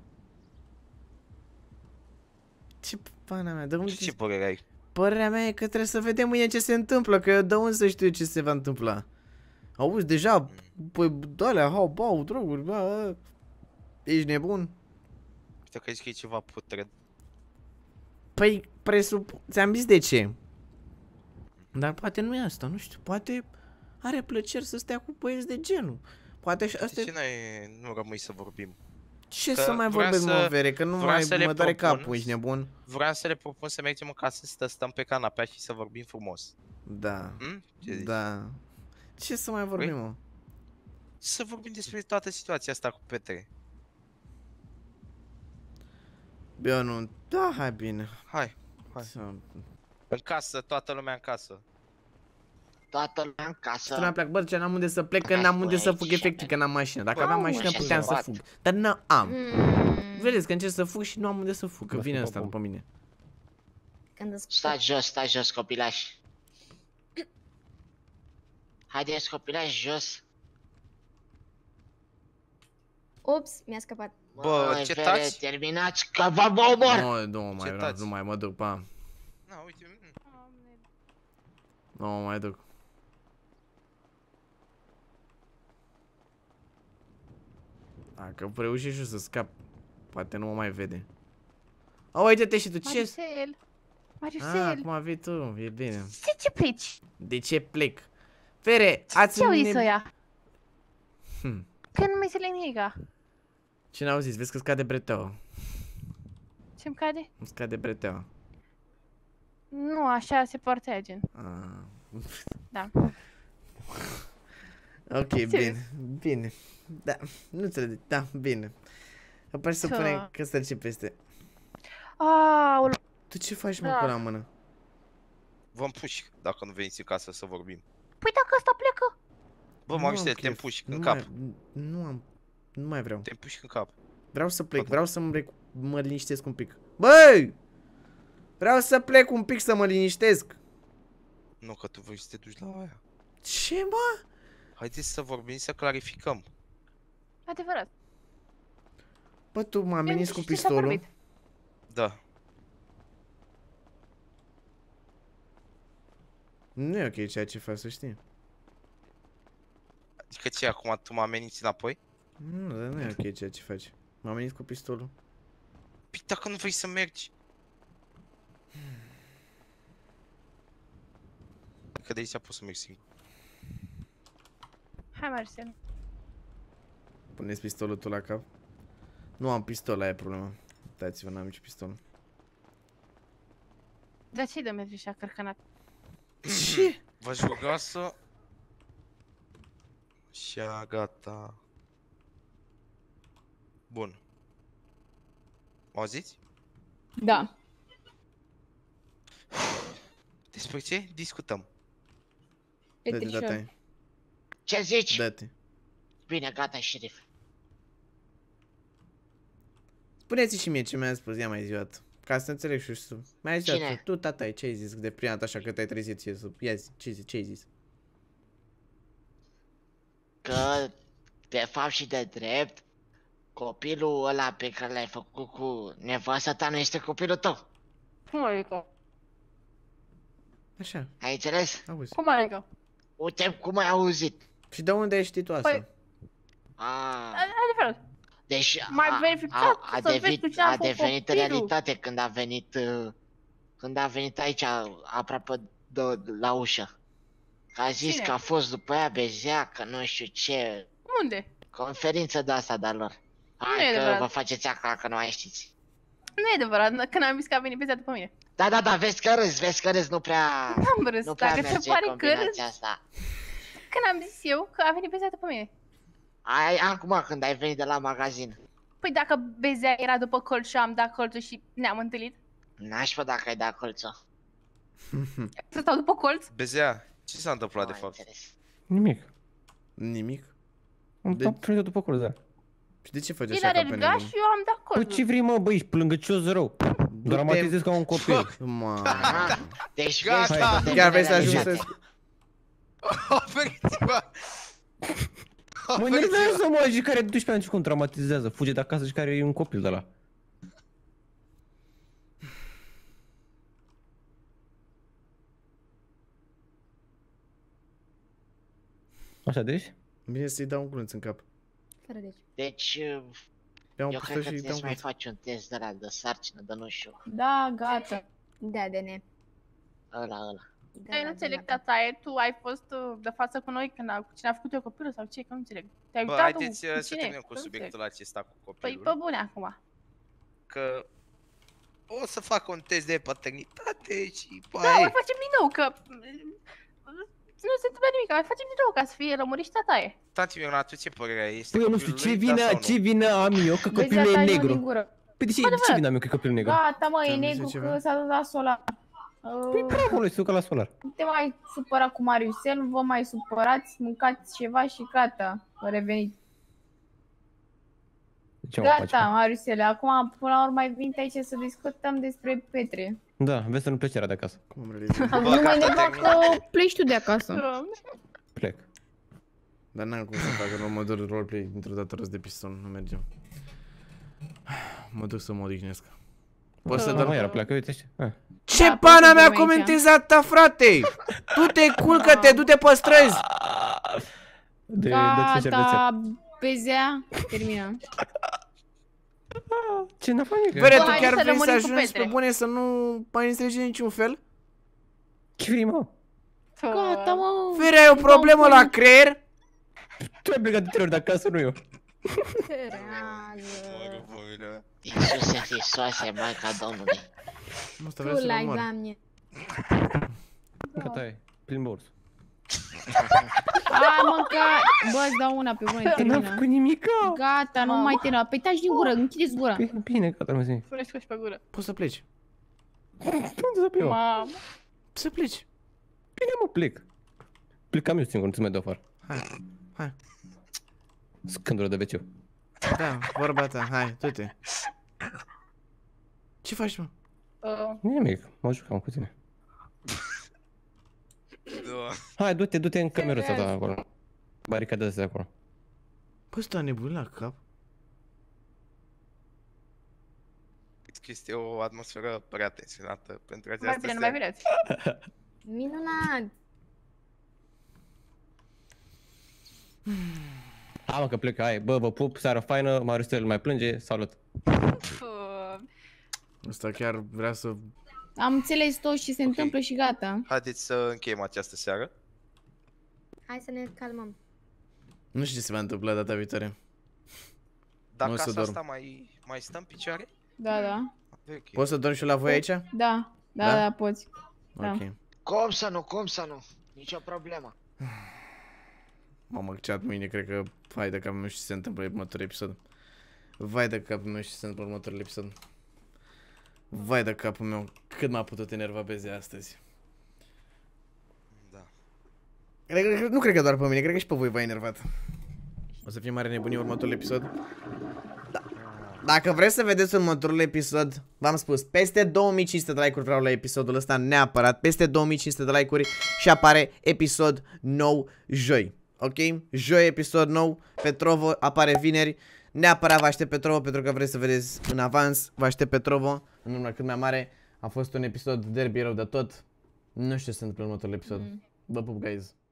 Ce pana mea, de unde... Ce părere ai? Părerea mea e că trebuie să vedem mâine ce se întâmplă, că eu de unde să știu ce se va întâmpla. Auzi, deja, păi, de-alea, hau, bau, droguri, bă, bă. Ești nebun? Uite că ai zis că e ceva putred. Păi, presup... ți-am zis de ce. Dar poate nu e asta, nu știu, poate are plăceri să stea cu băieți de genul. Poate și asta De ce e... n-ai, nu rămâi să vorbim? Ce Că să mai vreau vorbesc, să- mă, Vere, că nu vreau mai să le mă doare propun capul, ești nebun? Vreau să le propun să mergem în casă să stăm pe canapea și să vorbim frumos. Da, Hm? Ce zici? da. Ce să mai vorbim, mă? Să vorbim despre toată situația asta cu Petre. Eu nu... Da, hai bine. Hai, hai. Să... În casă, toată lumea în casă. Toată lumea în Să casă. mai plec, bă, ce n-am unde să plec, că Hai, n-am unde spune să fug aici, efectiv, că n-am mașină. Dacă Bă, aveam nu, mașină, ce puteam să să fac? fug. Dar n-am. Mm, Vedeți că încerc să fug și nu am unde să fug, că Lasă vine pe ăsta bun. după mine. când îți Stați jos, stați jos, copilași. Haideți, copilași, jos. Ups, mi-a scăpat. Bă, Măi, ce Vere, taci? terminați că vă mă omor! Nu, nu mai vreau, taci? nu mai mă duc, pa. Na, uite, mm. Nu mă mai duc. Dacă reușești și să scap, poate nu mă mai vede. A, uite-te și tu, ce? Maricel. Ah, Maricel. cum vii tu, e bine. De ce pleci? De ce plec? Fere, ați... Ce au zis ne- ăia? Hm. Că nu mai înțeleg nimica. Ce n-au zis? Vezi că scade breteaua. Ce-mi cade? Îmi scade breteaua. Nu, așa se poartă aia, gen. Ah. Da. Ok, bine, bine. Da, nu înțeleg, da, bine. Apoi să Ce? punem că stă ce peste. Aoleu. Tu ce faci, mă, Da. cu la mână? Vă împușc dacă nu veniți în casă să vorbim. Păi dacă asta plecă? Bă, Nu Maricel, am te chef. împușc Nu în cap. mai- Nu am, nu mai vreau. Te împușc în cap. Vreau să plec, Bă, vreau să mă, rec- mă liniștesc un pic. Băi! Vreau să plec un pic să mă liniștesc. Nu, că tu vrei să te duci la aia. Ce, mă? Haideți să vorbim, să clarificăm. Adevărat. Bă, tu m-am Eu nu venit știu cu ce s-a pistolul. vorbit. Da. Nu e ok ceea ce faci, să știi. Adică ce, acum tu mă ameninți înapoi? Nu, dar nu e ok ceea ce faci. M-am venit cu pistolul. Păi dacă nu vrei să mergi. Că de aici pot să merg singur. Hai, Marcel. Puneți pistolul tu la cap. Nu am pistol, aia e problema. Uitați-vă, n-am nici pistol. Dar ce-i dă merge așa cărcănat? Ce? V-aș ruga să... Și-a gata. Bun. Auziți? Da. Despre ce discutăm? Dă-te, Petrișor. dă-te, Ce zici? dă-te. Bine, gata, șerif. Spuneți și mie ce mi-a spus, ia mai zi. Ca să înțeleg și eu să... Mi-ai zis Cine? tu, tata, ce ai zis de prima dată așa că te-ai trezit ție să... Ia zi, ce, zi, ce ai zis? Că, de fapt și de drept, copilul ăla pe care l-ai făcut cu nevasta ta nu este copilul tău. Cum adică? Așa, Ai înțeles? auzi. Cum adică? Uite cum ai auzit. Și de unde ai știut tu asta? Păi- Ah, Adevărat. deci Mai a, verificat a, a, să vezi cu devenit, cine a a făcut devenit copilul. realitate când a venit, uh, când a venit aici aproape de, la ușă. Că a zis Cine? că a fost după ea bezea, că nu știu ce, Unde? conferință de asta de-a lor. Hai că adevărat. vă faceți acolo că nu mai știți. Nu e adevărat, că n-am zis că a venit Bezea după mine. Da, da, da, vezi că râzi, vezi că râzi, nu prea... N-am râs, Nu prea dacă ți merge pare că combinația râs, asta. că n-am zis eu că a venit Bezea după mine. Ai, acum când ai venit de la magazin. Păi dacă Bezea era după colț și am dat colțul și ne-am întâlnit, N-aș dacă ai dat colțul. să stau după colț? Bezea, ce s-a întâmplat Nu de am fapt? înțeles. Nimic. Nimic? Am De- am prins după acolo, da. Și de ce faci El așa a ca pe alergat nebun? și eu am dat Păi colțul. ce vrei mă, băi, ești plângăcios rău. Dramatizez ca un copil. Ma. Aha, deci Gata. vezi toate Chiar vrei să binele ajungi realizate. să... Oferiți-vă! Mă enervează, mă, și care duci pe ani și cum traumatizează. Fuge de acasă și care e un copil de la. Așa, deci? Bine să-i dau un glunț în cap. Fără deci. Deci, Ia un eu pistolet cred că și îi dau trebuie un să mai glunț. faci un test de la de sarcină, de nu știu, Da, gata. Da, de ne. ăla, ăla. Da, Eu nu da, înțeleg, da. tataie, tu ai fost uh, de față cu noi când a, cu cine a făcut eu copilul sau ce, că nu înțeleg. Te-ai Bă, uitat tu haideți cu uh, să cine? terminăm cu Nu subiectul înțeleg. acesta cu Păi, copilul. pe bune acum. Că o să fac un test de paternitate și Da, aia mai e. facem din nou, că nu se întâmplă nimic, mai facem din nou ca să fie lămurit și tataie. Tanti Miruna, tu ce părere ai? Este Păi eu nu știu, copilul ce lui, da vină, sau ce nu? vină am eu că Vezi, copilul asta e e negru? din gură. Păi de ce, Adevărat. ce vină am eu că e copilul negru? Gata, mă, e Ți-am zis negru ceva? că s-a dus la solar. Păi Uh, bravo, lui, sucă la solar. nu te mai supăra cu Mariusel, nu vă mai supărați, mâncați ceva și gata, vă reveniți. Ce mă faci? Gata, Mariusele, acum până la urmă mai venit aici să discutăm despre Petre. Da, vezi să nu pleci era de acasă. Cum am realizat? Nu Bă, mă gata, enerva terminat. că pleci tu de acasă. Plec. Dar n-am cum să fac în următorul roleplay dintr-o dată rost de piston, nu merge. Mă duc să mă odihnesc. Poți să Da, dorm? mă, iară pleacă, uite și... Ah. Ce Da, pana poți să mea dormi aici. comentezi atâta, frate? Du-te, culcă-te, du-te pe străzi! De, de ce Gata, Bezea, termină. Ce n-a făcut nimic? Bere, Bă, tu haide chiar să vrei să lămurim cu ajungi pe Petre. bune să nu mai înțelegi în niciun fel? Ce vrei, mă? Gata, mă. Fere, ai o problemă la creier? Tu ai plecat de trei ori de acasă, nu eu. Mă, bă, mine. Iisuse Hristoase, Maica Domnului. Nu, asta vreau să-l omor. Doamne. Gata, ai. Plin bors. Hai, mă, că... Bă, îți dau una pe bune, N-am termină. făcut nimica. Gata, nu mai termină. Păi taci din gură, închideți gura. Bine, bine, gata, mă zi. Pune scoși pe gură. Poți să pleci. Unde să plec, mă? Mamă. Să pleci. Bine, mă, plec. Plecam eu singur, nu-ți mai dau afară. Hai, hai. Scândură de veciu. Da, vorba ta, hai, du-te. Ce faci, mă? Uh, Nimic, mă jucam cu tine. Da. Hai, du-te, du-te în cameruța ta acolo. Baricadează-te acolo. Păi ăsta nebun la cap. Că este o atmosferă prea tensionată pentru mai această bine, nu mai seară. vedeți. Minunat. Hai, mă, că plec, hai. Bă, vă pup, seara faină, Mariusel mai plânge, salut. Uh, Ăsta chiar vrea să... Am înțeles tot ce se întâmplă și gata. Haideți să încheiem această seară. Hai să ne calmăm. Nu știu ce se va întâmpla data viitoare. Dacă Nu o să casa dorm. asta mai, mai stă în picioare? Da, da. Ok. Poți să dormi și la voi aici? Da, da, Da? da, poți. Da. Ok. Cum să nu, cum să nu? Nicio problemă. Mamă, chat mâine, cred că... Vai de cap, nu știu ce se întâmplă în următorul episod. Vai de cap, nu știu ce se întâmplă în următorul episod. Vai de capul meu, cât m-a putut enerva Bezea astăzi. Da. Cred, cred, nu cred că doar pe mine, cred că și pe voi v-a enervat. O să fie mare nebunie următorul episod. Da. Dacă vreți să vedeți următorul episod, v-am spus, peste două mii cinci sute de like-uri vreau la episodul ăsta neapărat. Peste două mii cinci sute de like-uri și apare episod nou joi. Ok? Joi episod nou, Petrovo apare vineri. Neapărat vă aștept Petrovo pentru că vreți să vedeți în avans. Vă aștept Petrovo în urmă cât mai mare. A fost un episod derby rău de tot. Nu știu ce se întâmplă în următorul episod. Vă pup, guys.